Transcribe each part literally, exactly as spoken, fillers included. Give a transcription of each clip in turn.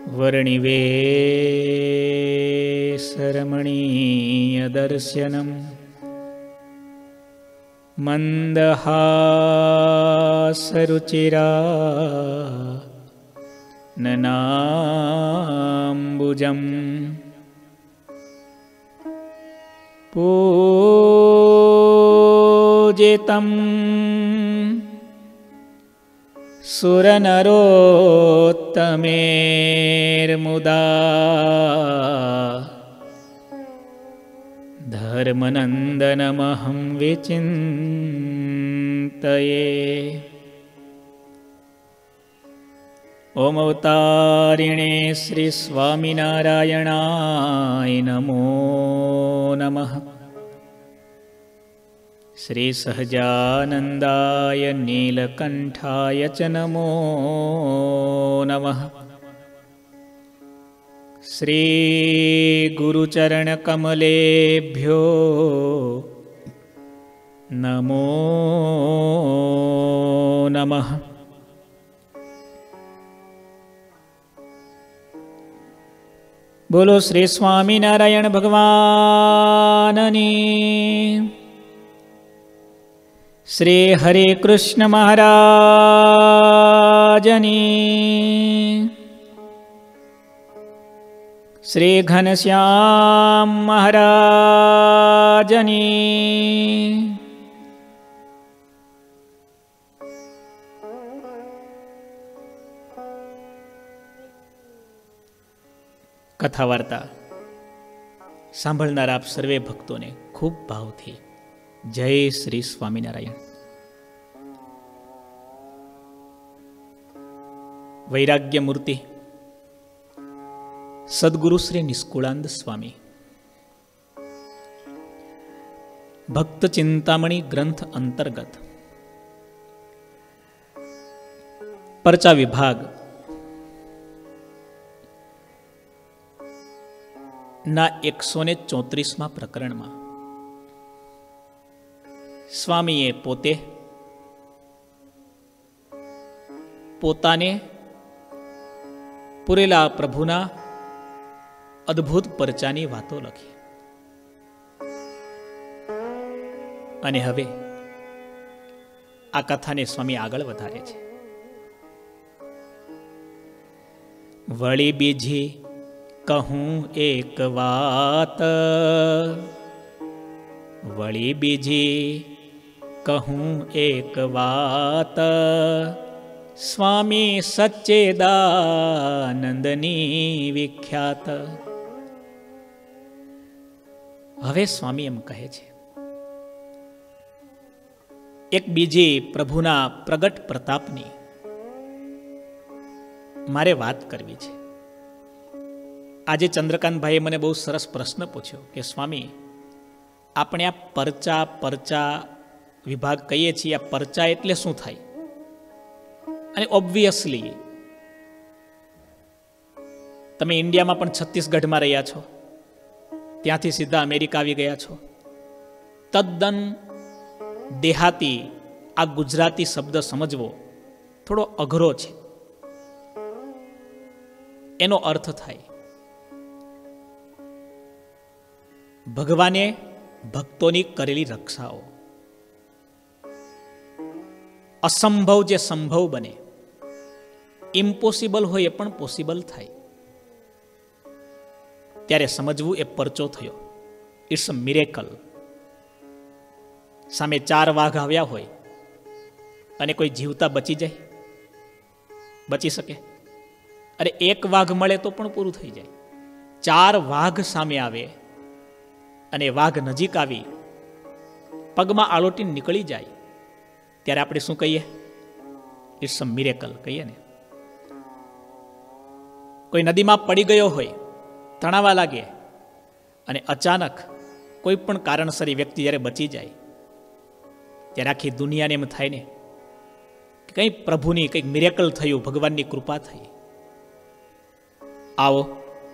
वर्णिवेशरमणीयदर्शनम् मन्दहासरुचिरा ननाम्बुजम् पूजितं सुरनरोत्तमेर्मुदा धर्मनन्दनमहं विचिन्तये। ओम अवतारिणे श्री स्वामिनारायणाय नमो नमः। श्री सहजानन्दाय नीलकण्ठाय च नमो नमः। श्री गुरुचरणकमलेभ्यो नमो नमः। बोलो श्री स्वामिनारायण भगवाननी। श्री हरे कृष्ण महाराजनी। श्री घनश्याम महाराजनी। कथा वार्ता सांभळनार आप सर्वे भक्तों ने खूब भावथी जय श्री स्वामिनारायण। वैराग्य मूर्ति सद्गुरु श्री निष्कुलानंद स्वामी भक्त चिंतामणि ग्रंथ अंतर्गत परचा विभाग ना एक सौ ने चौतरीसमा प्रकरण में स्वामीए पोते पोताने पुरेला प्रभुना अद्भुत परचानी वातो लखी अने हवे आ कथाने स्वामी आगळ वधारे छे। वળી बीजी कहूं एक वात वળી बीजी कहूं एक वात स्वामी सच्चिदानंदनी विख्यात। हवे स्वामी एम कहे छे एक बीजी प्रभुना प्रगट प्रतापनी मारे बात करवी छे। આજે ચંદ્રકાંત ભાઈએ મને બહુ સરસ પ્રશ્ન પૂછ્યો કે સ્વામી આપણે આ પરચા પરચા વિભાગ કહીએ છીએ, આ પરચા એટલે શું થાય? અને ઓબ્વિયસલી તમે ઇન્ડિયામાં પણ છત્તીસગઢમાં રહ્યા છો, ત્યાંથી સીધા અમેરિકા આવી ગયા છો, તદ્દન દેહાતી આ ગુજરાતી શબ્દ સમજવો થોડો અઘરો છે। એનો અર્થ થાય ભગવાને ભક્તોની કરેલી રક્ષાઓ, અસંભવ જે સંભવ બને, ઇમ્પોસિબલ હોય એ પણ પોસિબલ થાય, ત્યારે સમજવું એ પરચો થયો। It's a miracle. સામે ચાર વાઘ આવ્યા હોય અને કોઈ જીવતા બચી જાય, બચી શકે? અરે એક વાઘ મળે તો પણ પૂરું થઈ જાય। ચાર વાઘ સામે આવે અને વાઘ નજીક આવી પગમાં આળોટીને નીકળી જાય ત્યારે આપણે શું કહીએ? ઇટ્સ અ મિરેકલ કહીએ ને। કોઈ નદીમાં પડી ગયો હોય, તણાવા લાગે અને અચાનક કોઈ પણ કારણસર વ્યક્તિ જ્યારે બચી જાય ત્યારે આખી દુનિયાને એમ થાય ને કે કંઈ પ્રભુની કંઈક મિરેકલ થયું, ભગવાનની કૃપા થઈ। આવો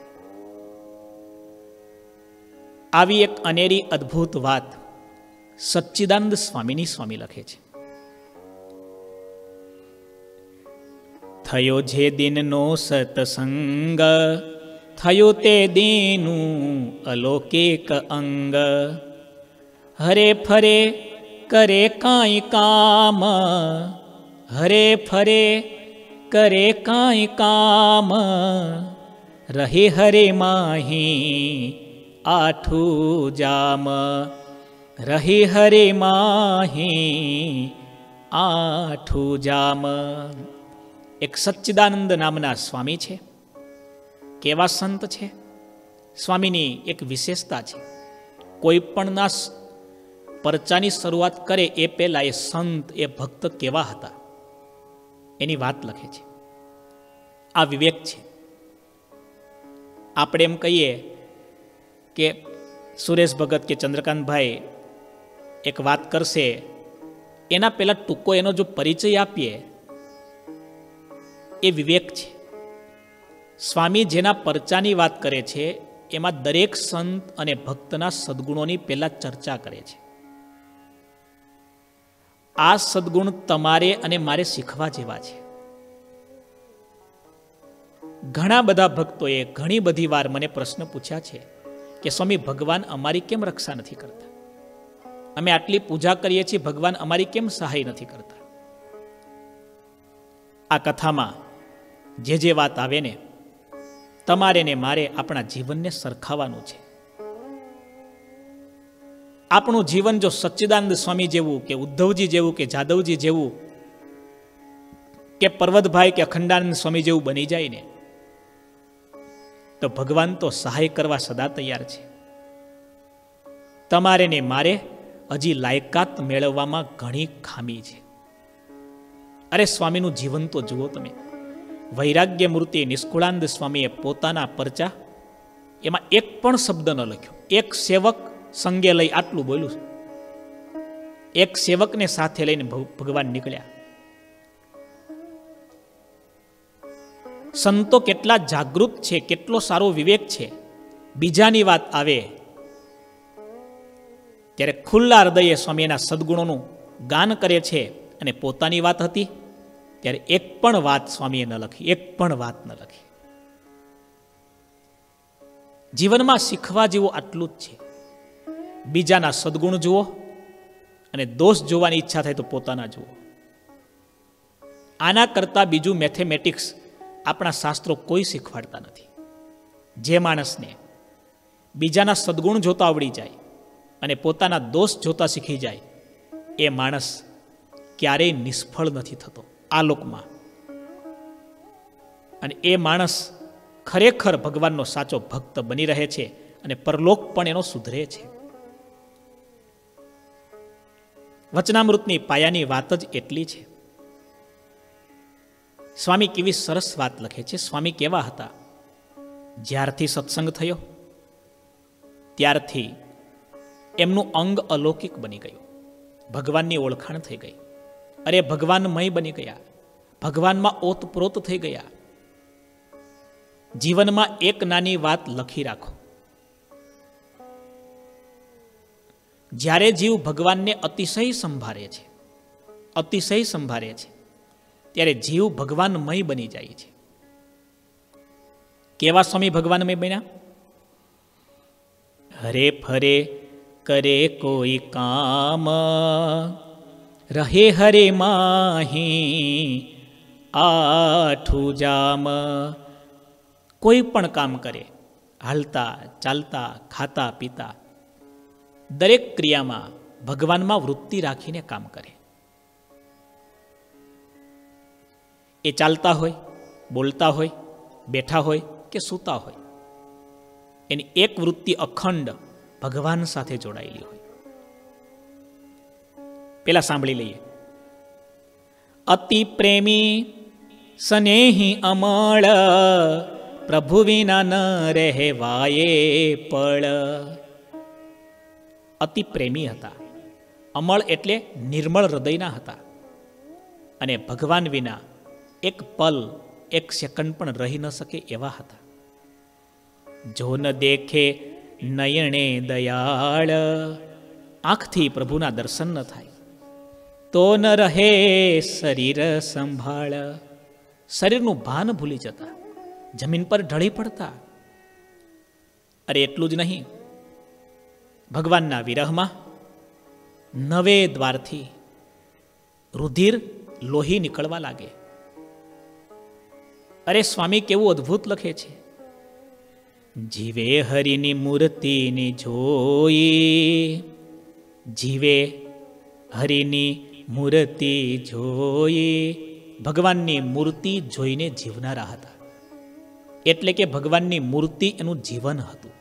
આવી એક અનેરી અદ્ભુત વાત સચ્ચિદાનંદ સ્વામીની સ્વામી લખે છે। થયો જે દિનનો સત્સંગ, થયો તે દીનું અલૌકિક અંગ. હરે ફરે કરે કાંઈ કામ, હરે ફરે કરે કાંઈ કામ, રહે હરે માહી આઠું જામ, રહે હરે માહી આઠું જામ. એક સચ્ચિદાનંદ નામના સ્વામી છે. કેવા સંત છે? સ્વામીની એક વિશેષતા છે, કોઈ પણના પરચાની શરૂઆત કરે એ પહેલા એ સંત, એ ભક્ત કેવા હતા એની વાત લખે છે. આ વિવેક છે. આપણે એમ કહીએ કે સુરેશ ભગત કે ચંદ્રકાંતભાઈ એક વાત કરશે, એના પહેલા ટૂંકો એનો જો પરિચય આપીએ, એ વિવેક છે. સ્વામી જેના પરચાની વાત કરે છે એમાં દરેક સંત અને ભક્તના સદગુણોની પહેલા ચર્ચા કરે છે. આ સદગુણ તમારે અને મારે શીખવા જેવા છે. ઘણા બધા ભક્તોએ ઘણી બધી વાર મને પ્રશ્ન પૂછ્યા છે કે સ્વામી, ભગવાન અમારી કેમ રક્ષા નથી કરતા? અમે આટલી પૂજા કરીએ છીએ, ભગવાન અમારી કેમ સહાય નથી કરતા? આ કથામાં જે જે વાત આવે ને, તમારે ને મારે આપણા જીવનને સરખાવવાનું છે. આપણું જીવન જો સચ્ચિદાનંદ સ્વામી જેવું કે ઉદ્ધવજી જેવું કે જાદવજી જેવું કે પર્વતભાઈ કે અખંડાનંદ સ્વામી જેવું બની જાય ને, તો ભગવાન તો સહાય કરવા સદા તૈયાર છે. તમારે ને મારે હજી લાયકાત મેળવવામાં ઘણી ખામી છે. અરે સ્વામીનું જીવન તો જુઓ તમે. વૈરાગ્ય મૂર્તિ નિષ્કુળાનંદ સ્વામીએ પોતાના પરચા એમાં એક પણ શબ્દ ન લખ્યો. એક સેવક સંગે લઈ આટલું બોલ્યું. એક સેવકને સાથે લઈને ભગવાન નીકળ્યા. સંતો કેટલા જાગૃત છે, કેટલો સારો વિવેક છે. બીજાની વાત આવે ત્યારે ખુલ્લા હૃદયે સ્વામીના સદગુણોનું ગાન કરે છે, અને પોતાની વાત હતી ત્યારે એક પણ વાત સ્વામીએ ન લખી, એક પણ વાત ન લખી. જીવનમાં શીખવા જેવું આટલું જ છે. બીજાના સદગુણ જુઓ અને દોષ જોવાની ઈચ્છા થાય તો પોતાના જુઓ. આના કરતા બીજું મેથેમેટિક્સ આપણા શાસ્ત્રો કોઈ શીખવાડતા નથી. જે માણસને બીજાના સદગુણ જોતા આવડી જાય અને પોતાના દોષ જોતા શીખી જાય, એ માણસ ક્યારેય નિષ્ફળ નથી થતો આ લોકમાં. અને એ માણસ ખરેખર ભગવાનનો સાચો ભક્ત બની રહે છે, અને પરલોક પણ એનો સુધરે છે. વચનામૃતની પાયાની વાત જ એટલી છે. સ્વામી કેવી સરસ વાત લખે છે. સ્વામી કેવા હતા? જ્યારથી સત્સંગ થયો ત્યારથી એમનું અંગ અલૌકિક બની ગયું. ભગવાનની ઓળખાણ થઈ ગઈ. અરે ભગવાનમય બની ગયા, ભગવાનમાં ઓતપ્રોત થઈ ગયા. જીવનમાં એક નાની વાત લખી રાખો. જ્યારે જીવ ભગવાનને અતિશય સંભાળે છે, અતિશય સંભાળે છે, ત્યારે જીવ ભગવાનમય બની જાય છે. કેવા સ્વામી ભગવાનમય બન્યા? હરે ફરે કરે કોઈ કામ, રહે હરે માહી આઠું જામ. કોઈ પણ કામ કરે, હાલતા ચાલતા ખાતા પીતા દરેક ક્રિયામાં ભગવાનમાં વૃત્તિ રાખીને કામ કરે. એ ચાલતા હોય, બોલતા હોય, બેઠા હોય કે સૂતા હોય, એની એક વૃત્તિ અખંડ ભગવાન સાથે જોડાયેલી હોય. પેલા સાંભળી લઈએ. અતિ પ્રેમી સ્નેહી અમળ, પ્રભુ વિના ન રહેવાયે પળ. અતિ પ્રેમી હતા. અમળ એટલે નિર્મળ હૃદયના હતા, અને ભગવાન વિના એક પલ, એક સેકન્ડ પણ રહી ન શકે એવા હતા. જો ન દેખે નયણે દયાળ, આંખથી પ્રભુના દર્શન ન થાય તો ન રહે શરીર સંભાળ. શરીરનું ભાન ભૂલી જતા, જમીન પર ઢળી પડતા. અરે એટલું જ નહીં, ભગવાનના વિરહમાં નવે દ્વારથી રુધિર લોહી નીકળવા લાગે. અરે સ્વામી કેવું અદ્ભુત લખે છે, જીવે હરિની મૂર્તિની જોઈ, જીવે હરિની મૂર્તિ જોઈ. ભગવાનની મૂર્તિ જોઈને જીવનારા હતા, એટલે કે ભગવાનની મૂર્તિ એનું જીવન હતું.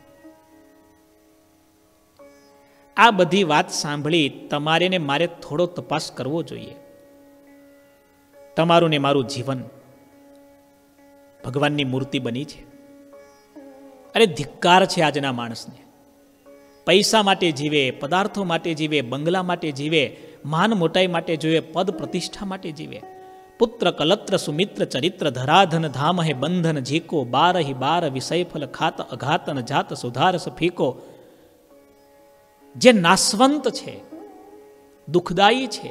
આ બધી વાત સાંભળી તમારે ને મારે થોડો તપાસ કરવો જોઈએ. તમારું ને મારું જીવન ભગવાનની મૂર્તિ બની છે. અરે ધિક્કાર છે આજના માણસને. પૈસા માટે જીવે, પદાર્થો માટે જીવે, બંગલા માટે જીવે, માન મોટાઈ માટે જીવે, પદ પ્રતિષ્ઠા માટે જીવે. પુત્ર કલત્ર સુમિત્ર ચરિત્ર ધરાધન ધામ હે બંધન જીકો, બાર હિ બાર વિષય ફલ ખાત અઘાતન જાત સુધારસ ફીકો. જે નાશવંત છે, દુઃખદાયી છે,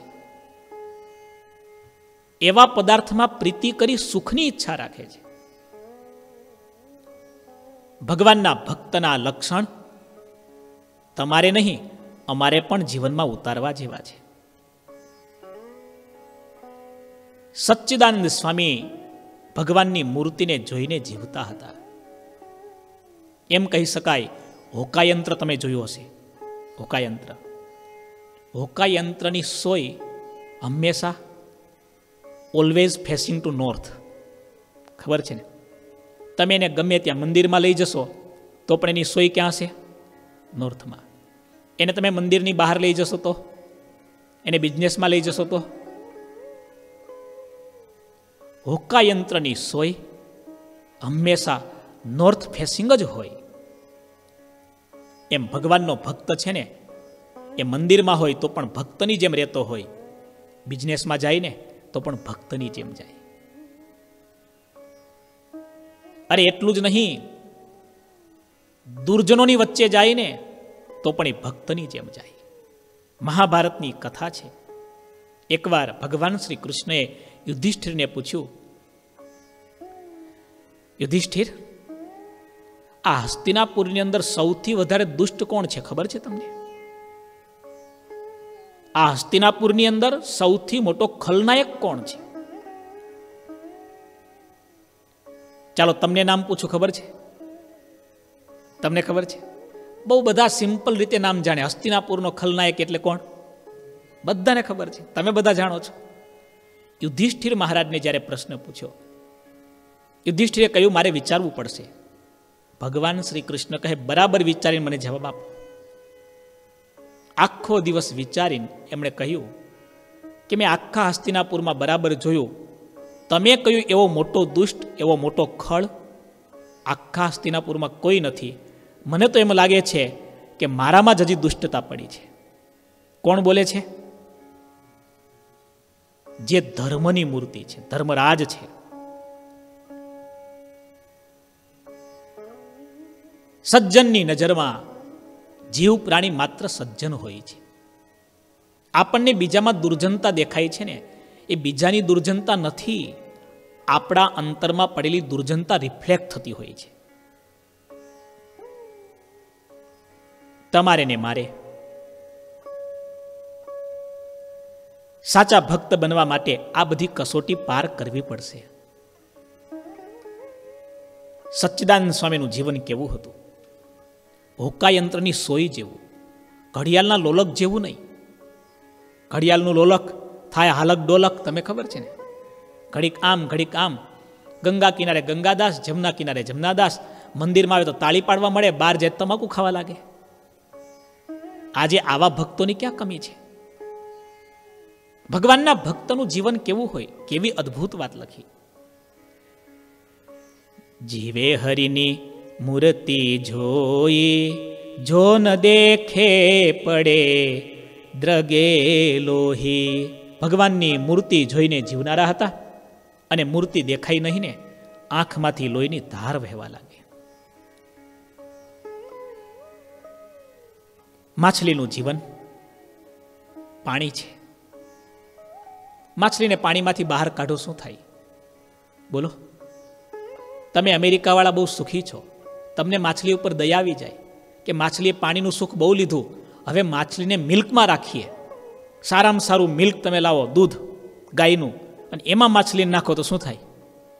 એવા પદાર્થમાં પ્રીતિ કરી સુખની ઈચ્છા રાખે છે. ભગવાનના ભક્તના લક્ષણ તમારે નહીં, અમારે પણ જીવનમાં ઉતારવા જેવા છે. સચ્ચિદાનંદ સ્વામી ભગવાનની મૂર્તિને જોઈને જીવતા હતા. એમ કહી શકાય, હોકાયંત્ર તમે જોયું હશે. હોકાયંત્ર હોકાયંત્રની સોય હંમેશા ઓલવેઝ ફેસિંગ ટુ નોર્થ. ખબર છે ને? તમે એને ગમે ત્યાં મંદિરમાં લઈ જશો તો પણ એની સોય ક્યાં હશે? નોર્થમાં. એને તમે મંદિરની બહાર લઈ જશો તો, એને બિઝનેસમાં લઈ જશો તો, હોકાયંત્રની સોય હંમેશા નોર્થ ફેસિંગ જ હોય. એમ ભગવાનનો ભક્ત છે ને, એ મંદિરમાં હોય તો પણ ભક્તની જેમ રહેતો હોય, બિઝનેસમાં જાય ને તો પણ ભક્તની જેમ જાય. અરે એટલું જ નહીં, દુર્જનોની વચ્ચે જાય ને તો પણ એ ભક્તની જેમ જાય. મહાભારતની કથા છે. એકવાર ભગવાન શ્રી કૃષ્ણએ યુધિષ્ઠિરને પૂછ્યું, યુધિષ્ઠિર, આ હસ્તિનાપુરની અંદર સૌથી વધારે દુષ્ટ કોણ છે ખબર છે તમને? આ હસ્તિનાપુરની અંદર સૌથી મોટો ખલનાયક કોણ છે? ચાલો તમને નામ પૂછું, ખબર છે? તમને ખબર છે? બહુ બધા સિમ્પલ રીતે નામ જાણે. હસ્તિનાપુરનો ખલનાયક એટલે કોણ? બધાને ખબર છે, તમે બધા જાણો છો. યુધિષ્ઠિર મહારાજને જ્યારે પ્રશ્ન પૂછ્યો, યુધિષ્ઠિરે કહ્યું મારે વિચારવું પડશે. ભગવાન શ્રી કૃષ્ણ કહે બરાબર વિચારીને મને જવાબ આપો. આખો દિવસ વિચારીને એમણે કહ્યું કે મેં આખા હસ્તિનાપુરમાં બરાબર જોયું, તમે કહ્યું એવો મોટો દુષ્ટ, એવો મોટો ખળ આખા હસ્તિનાપુરમાં કોઈ નથી. મને તો એમ લાગે છે કે મારામાં જ હજી દુષ્ટતા પડી છે. કોણ બોલે છે? જે ધર્મની મૂર્તિ છે, ધર્મરાજ છે. સજ્જનની નજરમાં જીવ પ્રાણી માત્ર સજ્જન હોય છે. આપણને બીજામાં દુર્જનતા દેખાય છે ને, એ બીજાની દુર્જનતા નથી, આપણા અંતરમાં પડેલી દુર્જનતા રિફ્લેક્ટ થતી હોય છે. તમારે ને મારે સાચા ભક્ત બનવા માટે આ બધી કસોટી પાર કરવી પડશે. સચ્ચિદાનંદ સ્વામીનું જીવન કેવું હતું? હોકાયંત્રની સોય જેવું, ઘડિયાળના લોલક જેવું નહીં. ઘડિયાળનું લોલક થાય હાલક ડોલક, તમે ખબર છે ને? ઘડીક આમ ઘડીક આમ. ગંગા કિનારે ગંગાદાસ, જમના કિનારે જમનાદાસ. મંદિરમાં આવે તો તાળી પાડવા મળે, બહાર જાય તમાકુ ખાવા લાગે. આજે આવા ભક્તોની ક્યાં કમી છે? ભગવાનના ભક્તનું જીવન કેવું હોય? કેવી અદ્ભુત વાત લખી. જીવે હરિની મૂર્તિ જોઈ, જો ન દેખે પડે દ્રગે લોહી. ભગવાનની મૂર્તિ જોઈને જીવનારા હતા, અને મૂર્તિ દેખાઈ નહીં ને આંખમાંથી લોહીની ધાર વહેવા લાગે. માછલીનું જીવન પાણી છે. માછલીને પાણીમાંથી બહાર કાઢો શું થાય? બોલો, તમે અમેરિકાવાળા બહુ સુખી છો, તમને માછલી ઉપર દયા આવી જાય કે માછલીએ પાણીનું સુખ બહુ લીધું, હવે માછલીને મિલ્કમાં રાખીએ, સારામાં સારું મિલ્ક તમે લાવો, દૂધ ગાયનું, અને એમાં માછલીને નાખો તો શું થાય?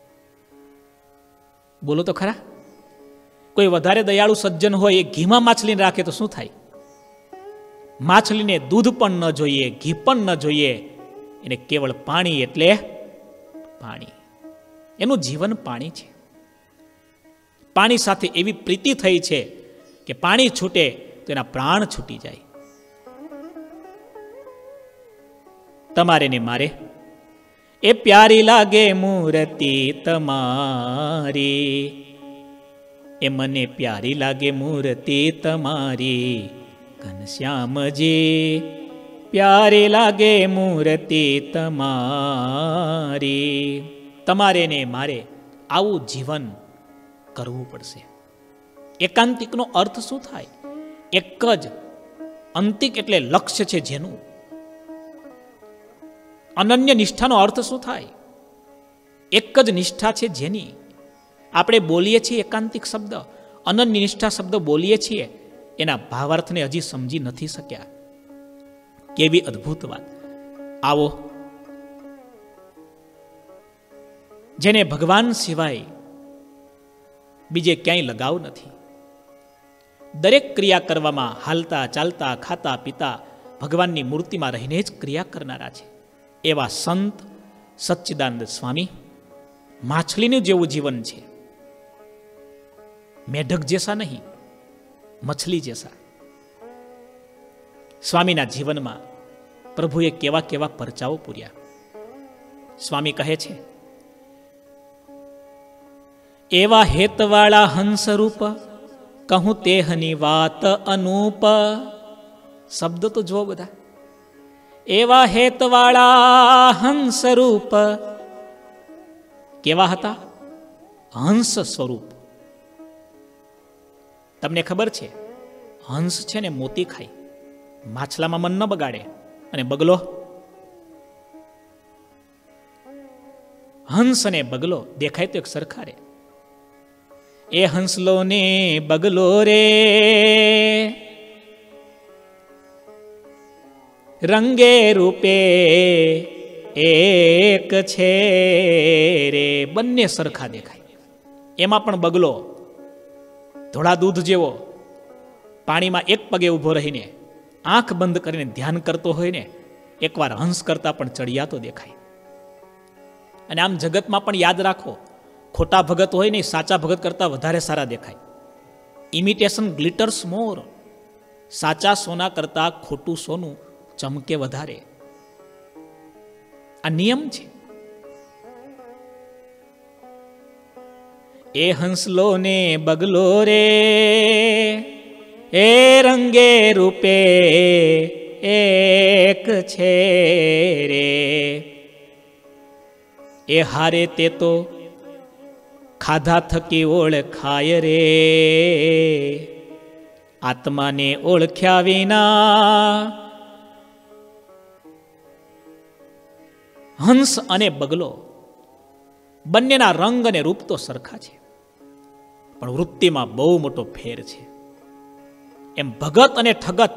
બોલો તો ખરા. કોઈ વધારે દયાળુ સજ્જન હોય એ ઘીમાં માછલીને રાખે તો શું થાય? માછલીને દૂધ પણ ન જોઈએ, ઘી પણ ન જોઈએ, એને કેવળ પાણી એટલે પાણી. એનું જીવન પાણી છે. પાણી સાથે એવી પ્રીતિ થઈ છે કે પાણી છૂટે તો એના પ્રાણ છૂટી જાય. તમારે ને મારે એ પ્યારી લાગે મૂર્તિ તમારી, એ મને પ્યારી લાગે મૂર્તિ તમારી, ઘનશ્યામજી પ્યારી લાગે મૂર્તિ તમારી. તમારે ને મારે આવું જીવન કરવું પડશે. એકાંતિકનો અર્થ શું થાય? એક જ અંતિક એટલે લક્ષ્ય છે જેનું. અનન્ય નિષ્ઠાનો અર્થ શું થાય? એક જ નિષ્ઠા છે જેની. આપણે બોલીએ છીએ એકાંતિક શબ્દ, અનન્ય નિષ્ઠા શબ્દ બોલીએ છીએ, એના ભાવાર્થને હજી સમજી નથી શક્યા. કેવી અદ્ભુત વાત. આવો, જેને ભગવાન સિવાય બીજે ક્યાંય લગાવ નથી, દરેક ક્રિયા કરવામાં હાલતા ચાલતા ખાતા પીતા ભગવાનની મૂર્તિમાં રહીને જ ક્રિયા કરનારા છે એવા સંત સચ્ચિદાનંદ સ્વામી માછલીનું જેવું જીવન છે. મેઢક જેસા નહીં, મછલી જેસા. સ્વામીના જીવનમાં પ્રભુએ કેવા કેવા પરચાઓ પૂર્યા. સ્વામી કહે છે, એવા હેતવાળા હંસરૂપ કહું તેહની વાત અનુપ. શબ્દ તો જો બધા. એવા હેતવાળા હંસરૂપ. કેવા હતા? હંસ સ્વરૂપ. તમને ખબર છે, હંસ છે ને મોતી ખાય, માછલામાં મન ન બગાડે. અને બગલો, હંસ અને બગલો દેખાય તો એક સરખા રે. એ હંસલો ને બગલો રે રંગે રૂપે એક છે રે. બંને સરખા દેખાય. એમાં પણ બગલો ધોળા દૂધ જેવો પાણીમાં એક પગે ઊભો રહીને આંખ બંધ કરીને ધ્યાન કરતો હોય ને, એકવાર હંસ કરતા પણ ચડિયાતો દેખાય. અને આમ જગતમાં પણ યાદ રાખો, ખોટા ભગત હોય ને સાચા ભગત કરતા વધારે સારા દેખાય. Imitation glitters more. સાચા સોના કરતા ખોટું સોનું ચમકે વધારે. આ નિયમ છે. એ હંસલો ને બગલો રે એ રંગે રૂપે એક છે રે. એ હારે તે તો ખાધા થકી ઓળખાય રે, આત્માને ઓળખ્યા વિના. હંસ અને બગલો બંનેના રંગ અને રૂપ તો સરખા છે, પણ વૃત્તિમાં બહુ મોટો ફેર છે. એમ ભગત અને ઠગત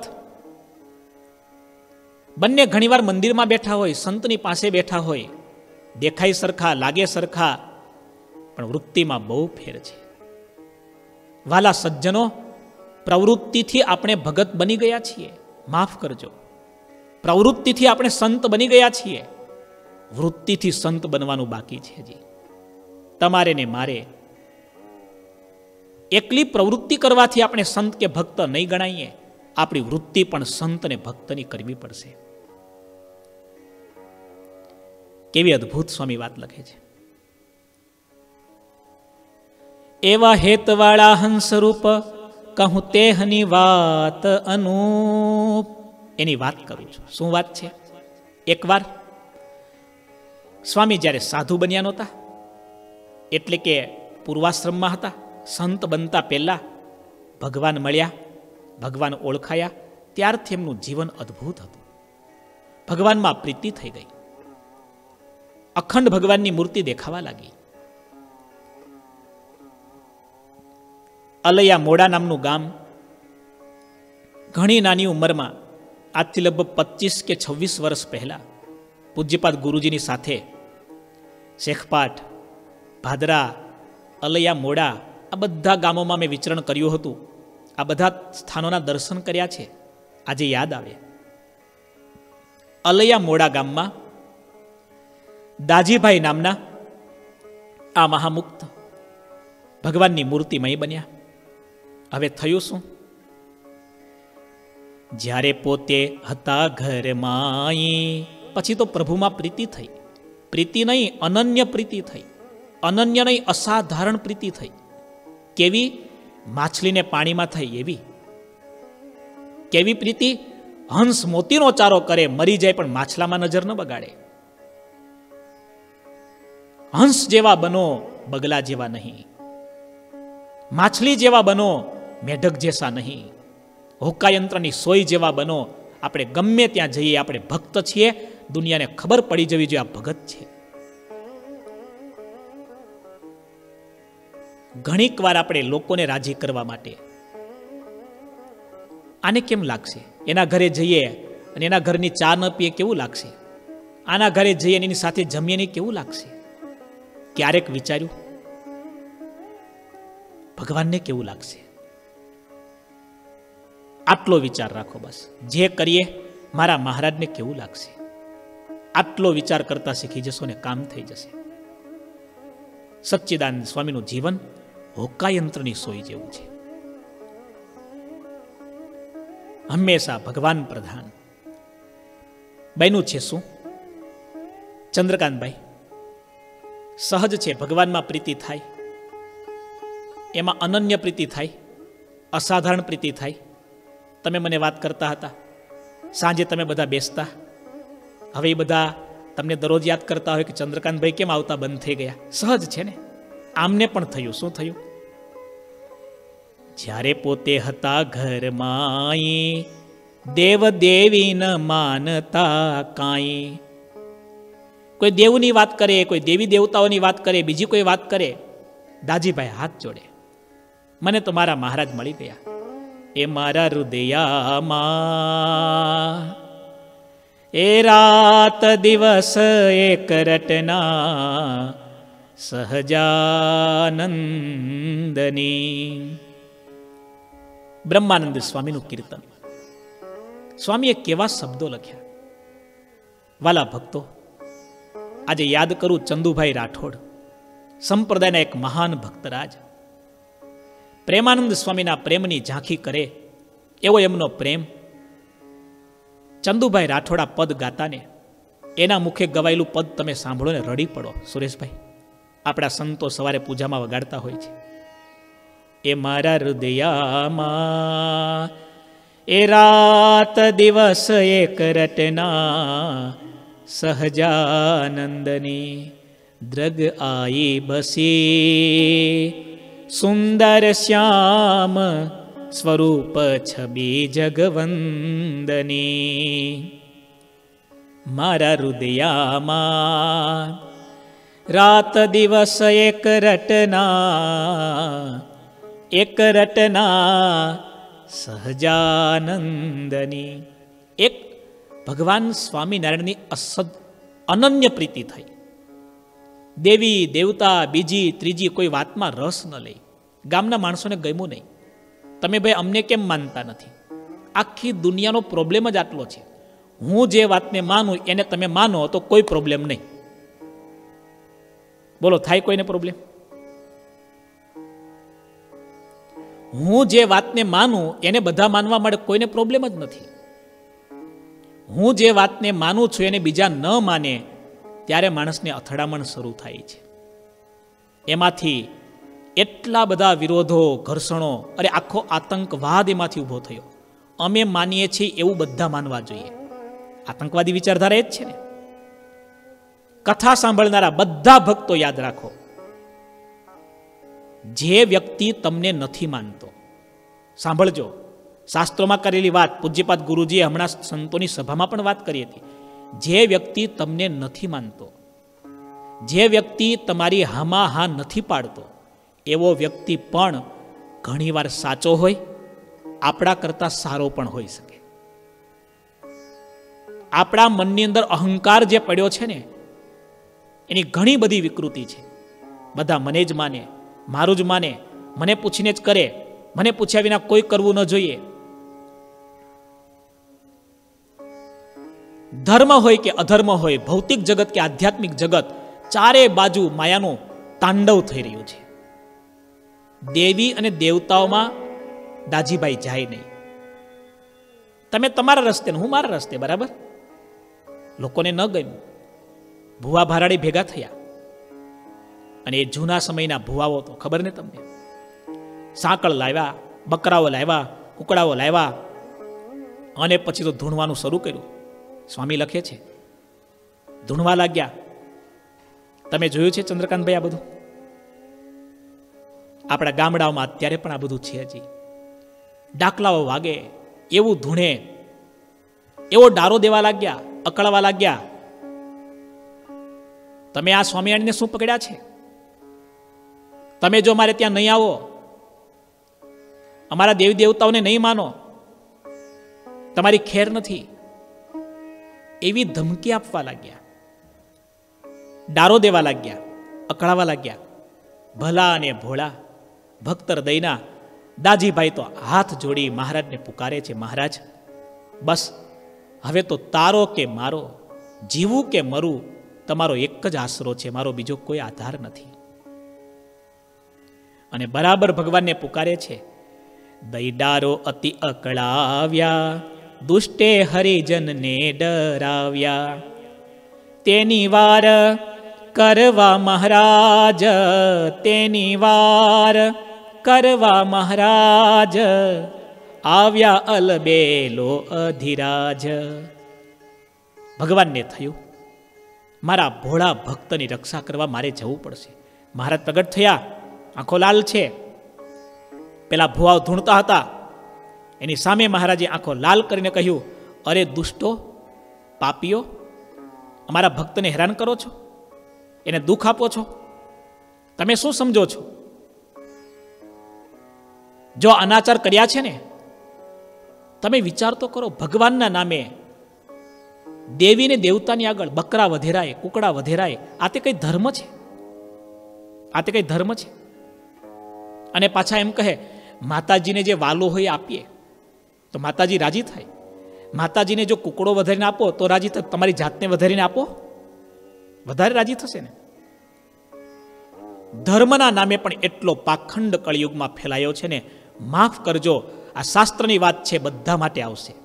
બંને ઘણીવાર મંદિરમાં બેઠા હોય, સંતની પાસે બેઠા હોય, દેખાય સરખા, લાગે સરખા, પણ વૃત્તિમાં બહુ ફેર છે. વાલા સજ્જનો, પ્રવૃત્તિથી આપણે ભગત બની ગયા છીએ, માફ કરજો. પ્રવૃત્તિથી આપણે સંત બની ગયા છીએ, વૃત્તિથી સંત બનવાનું બાકી છે. હજી તમારે ને મારે એકલી પ્રવૃત્તિ કરવાથી આપણે સંત કે ભક્ત નહીં ગણાઈએ, આપણી વૃત્તિ પણ સંત અને ભક્તની કરવી પડશે. કેવી અદ્ભુત સ્વામી વાત લખે છે. એવા હેતવાળા હંસરૂપ કહું તેહની વાત અનુપ. એની વાત કરું છું. શું વાત છે? એકવાર સ્વામી જ્યારે સાધુ બન્યા નહોતા, એટલે કે પૂર્વાશ્રમમાં હતા, સંત બનતા પહેલા ભગવાન મળ્યા, ભગવાન ઓળખાયા, ત્યારથી એમનું જીવન અદ્ભુત હતું. ભગવાનમાં પ્રીતિ થઈ ગઈ. અખંડ ભગવાનની મૂર્તિ દેખાવા લાગી. અલૈયા મોડા નામનું ગામ, ઘણી નાની ઉંમરમાં, આજથી લગભગ પચીસ કે છવ્વીસ વર્ષ પહેલા પૂજ્યપાદ ગુરુજીની સાથે શેખપાટ, ભાદરા, અલૈયા મોડા આ બધા ગામોમાં મેં વિચરણ કર્યું હતું. આ બધા સ્થાનોના દર્શન કર્યા છે. આજે યાદ આવે. અલૈયા મોડા ગામમાં દાજીભાઈ નામના આ મહામુક્ત ભગવાનની મૂર્તિમય બન્યા. હવે થયું શું? જ્યારે પોતે હતા ઘરમાં, પછી તો પ્રભુમાં પ્રીતિ થઈ. પ્રીતિ નહીં, અનન્ય પ્રીતિ થઈ. અનન્ય નહીં, અસાધારણ પ્રીતિ થઈ. કેવી? માછલીને પાણીમાં થઈ એવી. કેવી પ્રીતિ? હંસ મોતીનો ચારો કરે, મરી જાય પણ માછલામાં નજર ન બગાડે. હંસ જેવા બનો, બગલા જેવા નહીં. માછલી જેવા બનો, મેઢક જેસા નહીં. હોકાયંત્રની સોય જેવા બનો. આપણે ગમે ત્યાં જઈએ, આપણે ભક્ત છીએ, દુનિયાને ખબર પડી જવી જોઈએ આ ભગત છે. ઘણીક વાર આપણે લોકોને રાજી કરવા માટે આને કેમ લાગશે, એના ઘરે જઈએ અને એના ઘરની ચા ન પીએ કેવું લાગશે, આના ઘરે જઈએ એની સાથે જમીએ નહીં કેવું લાગશે. ક્યારેક વિચાર્યું ભગવાનને કેવું લાગશે? આટલો વિચાર રાખો બસ. જે કરીએ મારા મહારાજને કેવું લાગશે, આટલો વિચાર કરતા શીખી જશો ને કામ થઈ જશે. સચ્ચિદાનંદ સ્વામીનું જીવન હોકાયંત્રની સોય જેવું છે. હંમેશા ભગવાન પ્રધાન. બન્યું છે શું? ચંદ્રકાંતભાઈ સહજ છે, ભગવાનમાં પ્રીતિ થાય, એમાં અનન્ય પ્રીતિ થાય, અસાધારણ પ્રીતિ થાય. તમે મને વાત કરતા હતા, સાંજે તમે બધા બેસતા, હવે એ બધા તમને દરરોજ યાદ કરતા હોય કે ચંદ્રકાંતભાઈ કેમ આવતા બંધ થઈ ગયા. સહજ છે ને? આમને પણ થયું. શું થયું? જ્યારે પોતે હતા ઘરમાં, દેવ દેવી ન માનતા કાંઈ. કોઈ દેવની વાત કરે, કોઈ દેવી દેવતાઓની વાત કરે, બીજી કોઈ વાત કરે, દાજીભાઈ હાથ જોડે, મને તો મારા મહારાજ મળી ગયા. એ મારા હૃદયામાં એ રાત દિવસ એક રટના સહજાનંદની. બ્રહ્માનંદ સ્વામીનું કીર્તન. સ્વામીએ કેવા શબ્દો લખ્યા. વાલા ભક્તો, આજે યાદ કરું ચંદુભાઈ રાઠોડ, સંપ્રદાયના એક મહાન ભક્તરાજ. પ્રેમાનંદ સ્વામીના પ્રેમની ઝાંખી કરે એવો એમનો પ્રેમ. ચંદુભાઈ રાઠોડા પદ ગાતાને, એના મુખે ગવાયેલું પદ તમે સાંભળો ને રડી પડો. સુરેશભાઈ, આપણા સંતો સવારે પૂજામાં વગાડતા હોય છે, એ મારા હૃદયામાં એ રાત દિવસ એક રટના સહજાનંદની. દ્રગ આઈ બસી સુંદર શ્યામ સ્વરૂપ છબી જગવંદની. મારા હૃદયામાં રાત દિવસ એક રટના એક રટના સહજાનંદની. એક ભગવાન સ્વામિનારાયણની અસદ અનન્ય પ્રીતિ થઈ. દેવી દેવતા બીજી ત્રીજી કોઈ વાતમાં રસ ન લઈ. ગામના માણસોને ગમ્યું નહીં. તમે ભાઈ અમને કેમ માનતા નથી? આખી દુનિયાનો પ્રોબ્લેમ જ આટલો છે. હું જે વાતને માનું એને તમે માનો તો કોઈ પ્રોબ્લેમ નહીં. બોલો, થાય કોઈને પ્રોબ્લેમ? હું જે વાતને માનું એને બધા માનવા માટે કોઈને પ્રોબ્લેમ જ નથી. હું જે વાતને માનું છું એને બીજા ન માને ત્યારે માણસને અથડામણ શરૂ થાય છે. એમાંથી એટલા બધા વિરોધો, ઘર્ષણો, અરે આખો આતંકવાદ એમાંથી ઊભો થયો. અમે માનીએ છીએ એવું બધા માનવા જોઈએ. આતંકવાદી વિચારધારા એ જ છે ને. કથા સાંભળનારા બધા ભક્તો યાદ રાખો, જે વ્યક્તિ તમને નથી માનતો, સાંભળજો, શાસ્ત્રોમાં કરેલી વાત પૂજ્યપાદ ગુરુજીએ હમણાં સંતોની સભામાં પણ વાત કરી હતી. જે વ્યક્તિ તમને નથી માનતો, જે વ્યક્તિ તમારી હામાં હા નથી પાડતો, એવો વ્યક્તિ પણ ઘણીવાર સાચો હોય, આપણા કરતા સારો પણ હોઈ શકે. આપણા મનની અંદર અહંકાર જે પડ્યો છે ને, એની ઘણી બધી વિકૃતિ છે. બધા મને જ માને, મારું જ માને, મને પૂછીને જ કરે, મને પૂછ્યા વિના કોઈ કરવું ન જોઈએ. ધર્મ હોય કે અધર્મ હોય, ભૌતિક જગત કે આધ્યાત્મિક જગત, ચારે બાજુ માયાનું તાંડવ થઈ રહ્યું છે. દેવી અને દેવતાઓમાં દાજીભાઈ જાય નહીં. તમે તમારા રસ્તે, હું મારા રસ્તે, બરાબર. લોકોને ન ગમ્યું, ભુવા ભારાડી ભેગા થયા. અને એ જૂના સમયના ભુવાઓ તો ખબર ને તમને, સાંકળ લાવ્યા, બકરાઓ લાવ્યા, કુકડાઓ લાવ્યા, અને પછી તો ધૂણવાનું શરૂ કર્યું. સ્વામી લખે છે, ધૂણવા લાગ્યા. તમે જોયું છે ચંદ્રકાંતભાઈ આ બધું? આપણા ગામડાઓમાં અત્યારે પણ આ બધું છે. હજી ડાકલાઓ વાગે, એવું ધૂણે, એવો ડારો દેવા લાગ્યા, અકળવા લાગ્યા. તમે આ સ્વામિનારાયણને શું પકડ્યા છે? તમે જો મારે ત્યાં નહીં આવો, અમારા દેવી દેવતાઓને નહીં માનો, તમારી ખેર નથી, એવી ધમકી આપવા લાગ્યા, ડારો દેવા લાગ્યા, અકળાવા લાગ્યા. ભલા અને ભોળા ભક્ત હૃદયના દાજીભાઈ તો હાથ જોડી મહારાજને પુકારે છે, મહારાજ બસ હવે તો તારો કે મારો, જીવું કે મરું, તમારો એક જ આશરો છે, મારો બીજો કોઈ આધાર નથી. અને બરાબર ભગવાનને પુકારે છે. દઈડારો અતિ અકળાવ્યા, દુષ્ટે હરિજનને ડરાવ્યા, તેની વાર કરવા મહારાજ, તેની વાર કરવા મહારાજ, આવ્યા અલબેલો અધિરાજ. ભગવાનને થયું, મારા ભોળા ભક્તની રક્ષા કરવા મારે જવું પડશે. મહારાજ પ્રગટ થયા, આંખો લાલ છે. પેલા ભુવાઓ ધૂણતા હતા, એની સામે મહારાજે આંખો લાલ કરીને કહ્યું, અરે દુષ્ટો, પાપીઓ, અમારા ભક્તને હેરાન કરો છો, એને દુઃખ આપો છો, તમે શું સમજો છો? જો અનાચાર કર્યા છે ને, તમે વિચાર તો કરો. ભગવાનના નામે દેવીને દેવતાની આગળ બકરા વધેરાય, કુકડા વધેરાય, આ તે કઈ ધર્મ છે? આ તે કઈ ધર્મ છે? અને પાછા એમ કહે, માતાજીને જે વાલો હોય આપીએ તો માતાજી રાજી થાય. માતાજીને જો કુકડો વધારીને આપો તો રાજી થાય, તમારી જાતને વધારીને આપો વધારે રાજી થશે ને. ધર્મના નામે પણ એટલો પાખંડ કળિયુગમાં ફેલાયો છે ને, માફ કરજો, આ શાસ્ત્રની વાત છે, બધા માટે આવશે.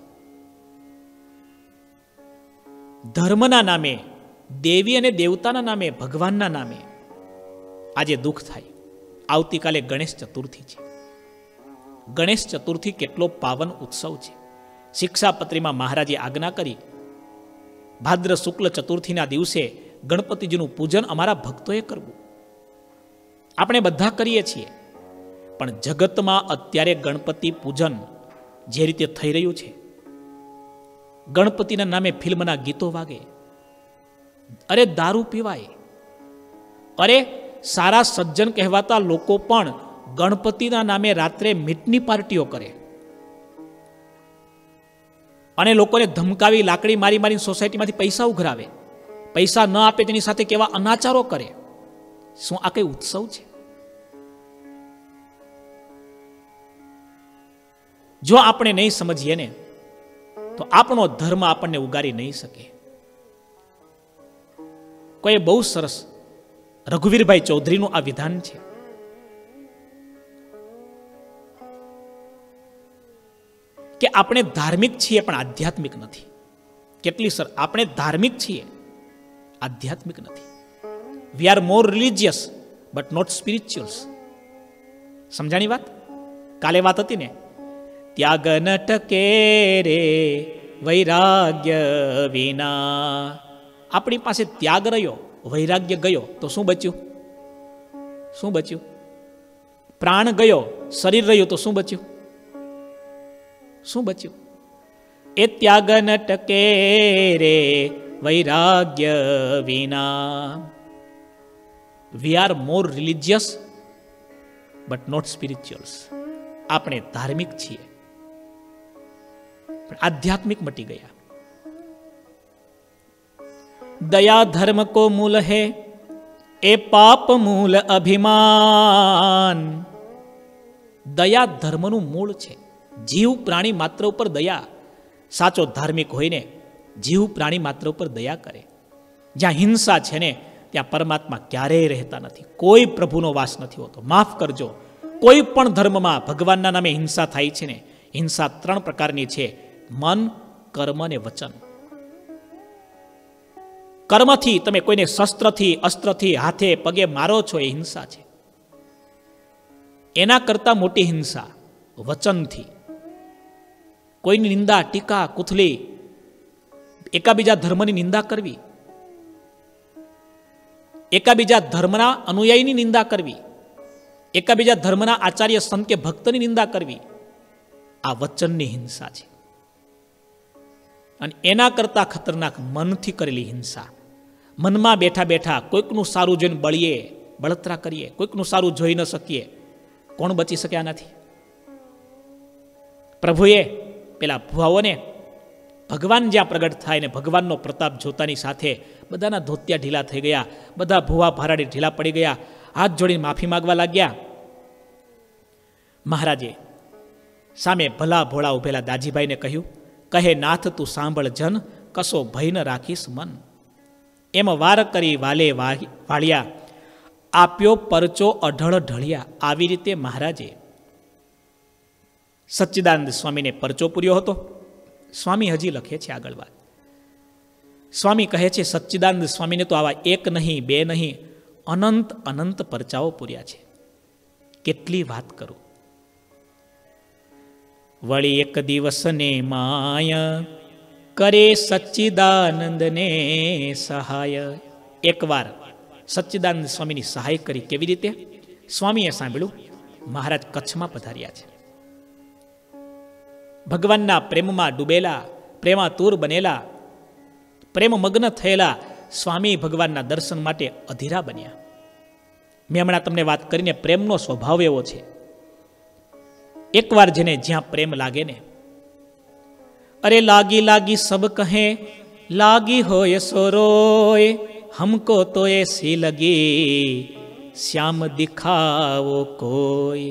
ધર્મના નામે, દેવી અને દેવતાના નામે, ભગવાનના નામે આજે દુઃખ થાય. આવતીકાલે ગણેશ ચતુર્થી છે. ગણેશ ચતુર્થી કેટલો પાવન ઉત્સવ છે. શિક્ષાપત્રીમાં મહારાજે આજ્ઞા કરી, ભાદ્ર શુક્લ ચતુર્થીના દિવસે ગણપતિજીનું પૂજન અમારા ભક્તોએ કરવું. આપણે બધા કરીએ છીએ, પણ જગતમાં અત્યારે ગણપતિ પૂજન જે રીતે થઈ રહ્યું છે, ગણપતિના નામે ફિલ્મના ગીતો વાગે, અરે દારૂ પીવાય, અરે સારા સજ્જન કહેવાતા લોકો પણ ગણપતિના નામે રાત્રે મીટની પાર્ટીઓ કરે અને લોકોને ધમકાવી, લાકડી મારી મારી સોસાયટીમાંથી પૈસા ઉઘરાવે, પૈસા ન આપે તેની સાથે કેવા અનાચારો કરે. શું આ કઈ ઉત્સવ છે? જો આપણે નહીં સમજીએ ને, તો આપણો ધર્મ આપણને ઉગારી નહીં શકે. કોઈ બહુ સરસ રઘુવીરભાઈ ચૌધરીનું આ વિધાન છે. કે આપણે ધાર્મિક છીએ પણ આધ્યાત્મિક નથી. કેટલી સર આપણે ધાર્મિક છીએ, આધ્યાત્મિક નથી. We are more religious but not spirituals. સમજાણી વાત? કાલે વાત હતી ને, ત્યાગ ન ટકે રે વૈરાગ્ય વિના. આપણી પાસે ત્યાગ રહ્યો, વૈરાગ્ય ગયો તો શું બચ્યું? શું બચ્યું? પ્રાણ ગયો, શરીર રહ્યું તો શું બચ્યું? શું બચ્યું? એ ત્યાગ ન ટકે રે વૈરાગ્ય વિના. We are more religious but not spirituals. આપણે ધાર્મિક છીએ, પણ આધ્યાત્મિક મટી ગયા. દયા ધર્મ કો મૂલ હે, એ પાપ મૂલ અભિમાન. દયા ધર્મનું મૂળ છે. જીવ પ્રાણી માત્ર ઉપર દયા, સાચો ધાર્મિક હોય ને જીવ પ્રાણી માત્ર ઉપર દયા કરે. જ્યાં હિંસા છે ને ત્યાં પરમાત્મા ક્યારેય રહેતા નથી, કોઈ પ્રભુનો વાસ નથી હોતો. માફ કરજો, કોઈ પણ ધર્મમાં ભગવાનના નામે હિંસા થાય છે ને, હિંસા ત્રણ પ્રકારની છે: મન, કર્મ અને વચન. કર્મથી તમે કોઈને શસ્ત્રથી, અસ્ત્રથી, હાથે પગે મારો છો, એ હિંસા છે. એના કરતા મોટી હિંસા વચનથી. કોઈની નિંદા, ટીકા, કુથલી, એકાબીજા ધર્મની નિંદા કરવી, એકાબીજા ધર્મના અનુયાયીની નિંદા કરવી, એકાબીજા ધર્મના આચાર્ય સંત કે ભક્તની નિંદા કરવી, આ વચનની હિંસા છે. અને એના કરતા ખતરનાક મનથી કરેલી હિંસા. મનમાં બેઠા બેઠા કોઈકનું સારું જોઈને બળીએ, બળતરા કરીએ, કોઈકનું સારું જોઈ ન શકીએ. કોણ બચી શકે આનાથી? પ્રભુએ પેલા ભુવાઓને ભગવાન જ્યાં પ્રગટ થાય ને ભગવાનનો પ્રતાપ જોતાની સાથે બધાના ધોતિયા ઢીલા થઈ ગયા, બધા ભુવા ભારાડી ઢીલા પડી ગયા, હાથ જોડીને માફી માંગવા લાગ્યા. મહારાજે સામે ભલા ભોળા ઉભેલા દાજીભાઈને કહ્યું, કહે નાથ તું સાંભળ જન, કશો ભય ન રાખીશ મન. એમ વાર કરી વાલે વાળ્યા, આપ્યો પરચો અઢળ ઢળ્યા. આવી રીતે મહારાજે સચ્ચિદાનંદ સ્વામીને પરચો પૂર્યો હતો. સ્વામી હજી લખે છે આગળ વાત. સ્વામી કહે છે સચ્ચિદાનંદ સ્વામીને તો આવા એક નહીં, બે નહીં, અનંત અનંત પરચાઓ પૂર્યા છે. કેટલી વાત કરું. વળી એક દિવસ ને માય કરે સચ્ચિદાનંદને સહાય. એકવાર સચ્ચિદાનંદ સ્વામીની સહાય કરી. કેવી રીતે? સ્વામીએ સાંભળ્યું મહારાજ કચ્છમાં પધાર્યા છે. ભગવાનના પ્રેમમાં ડૂબેલા, પ્રેમાતુર બનેલા, પ્રેમ મગ્ન થયેલા સ્વામી ભગવાનના દર્શન માટે અધીરા બન્યા. મેં હમણાં તમને વાત કરીને પ્રેમનો સ્વભાવ એવો છે. એકવાર જેને જ્યાં પ્રેમ લાગે ને, અરે લાગી લાગી સબ કહે, લાગી હોય સોરોય, હમકો તો એસી લગી, શ્યામ દિખાવો કોઈ.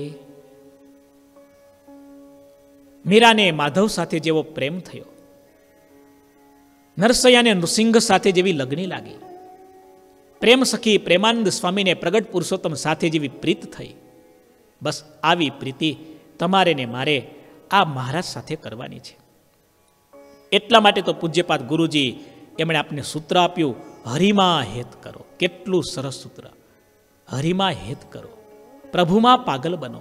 મીરાને માધવ સાથે જેવો પ્રેમ થયો, નરસૈયાને નૃસિંહ સાથે જેવી લગ્ની લાગી, પ્રેમ સખી પ્રેમાનંદ સ્વામીને પ્રગટ પુરુષોત્તમ સાથે જેવી પ્રીત થઈ. બસ આવી પ્રીતિ તમારે ને મારે આ મહારાજ સાથે કરવાની છે. એટલા માટે તો પૂજ્યપાદ ગુરુજી એમણે આપને સૂત્ર આપ્યું, હરિમાં હેત કરો. કેટલું સરસ સૂત્ર! હરિમાં હેત કરો, પ્રભુમાં પાગલ બનો.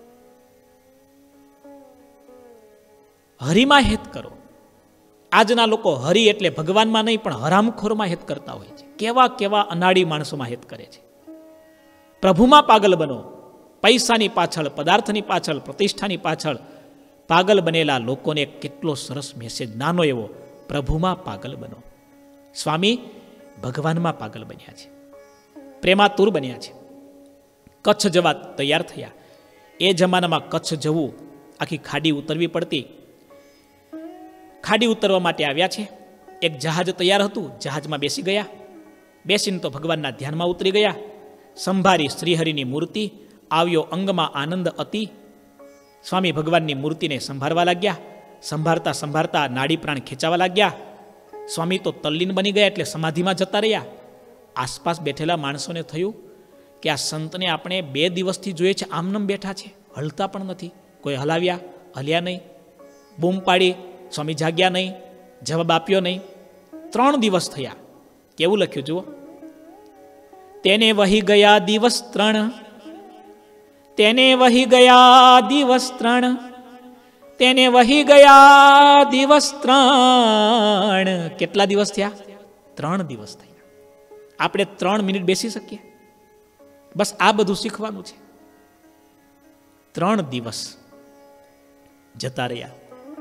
હરિમાં હેત કરો. આજના લોકો હરિ એટલે ભગવાનમાં નહીં પણ હરામખોરમાં હેત કરતા હોય છે. કેવા કેવા અનાડી માણસોમાં હેત કરે છે. પ્રભુમાં પાગલ બનો. પૈસાની પાછળ, પદાર્થની પાછળ, પ્રતિષ્ઠાની પાછળ પાગલ બનેલા લોકોને કેટલો સરસ મેસેજ, નાનો એવો, પ્રભુમાં પાગલ બનો. સ્વામી ભગવાનમાં પાગલ બન્યા છે, પ્રેમાતુર બન્યા છે. કચ્છ જવા તૈયાર થયા. એ જમાનામાં કચ્છ જવું, આખી ખાડી ઉતરવી પડતી. ખાડી ઉતરવા માટે આવ્યા છે. એક જહાજ તૈયાર હતું, જહાજમાં બેસી ગયા. બેસીને તો ભગવાનના ધ્યાનમાં ઉતરી ગયા. સંભારી શ્રીહરિની મૂર્તિ, આવ્યો અંગમાં આનંદ અતિ. સ્વામી ભગવાનની મૂર્તિને સંભાળવા લાગ્યા. સંભાળતા સંભાળતા નાડી પ્રાણ ખેંચાવા લાગ્યા. સ્વામી તો તલ્લીન બની ગયા એટલે સમાધિમાં જતા રહ્યા. આસપાસ બેઠેલા માણસોને થયું કે આ સંતને આપણે બે દિવસથી જોઈએ છે, આમનમ બેઠા છે, હલતા પણ નથી. કોઈ હલાવ્યા, હલ્યા નહીં, બૂમ પાડી, સ્વામી જાગ્યા નહીં, જવાબ આપ્યો નહીં. ત્રણ દિવસ થયા. કેવું લખ્યું જુઓ. તેને વહી ગયા દિવસ ત્રણ, તેને વહી ગયા દિવસ ત્રણ, તેને વહી ગયા દિવસ ત્રણ. કેટલા દિવસ થયા? ત્રણ દિવસ થયા. આપણે ત્રણ મિનિટ બેસી શકીએ? બસ આ બધું શીખવાનું છે. ત્રણ દિવસ જતા રહ્યા.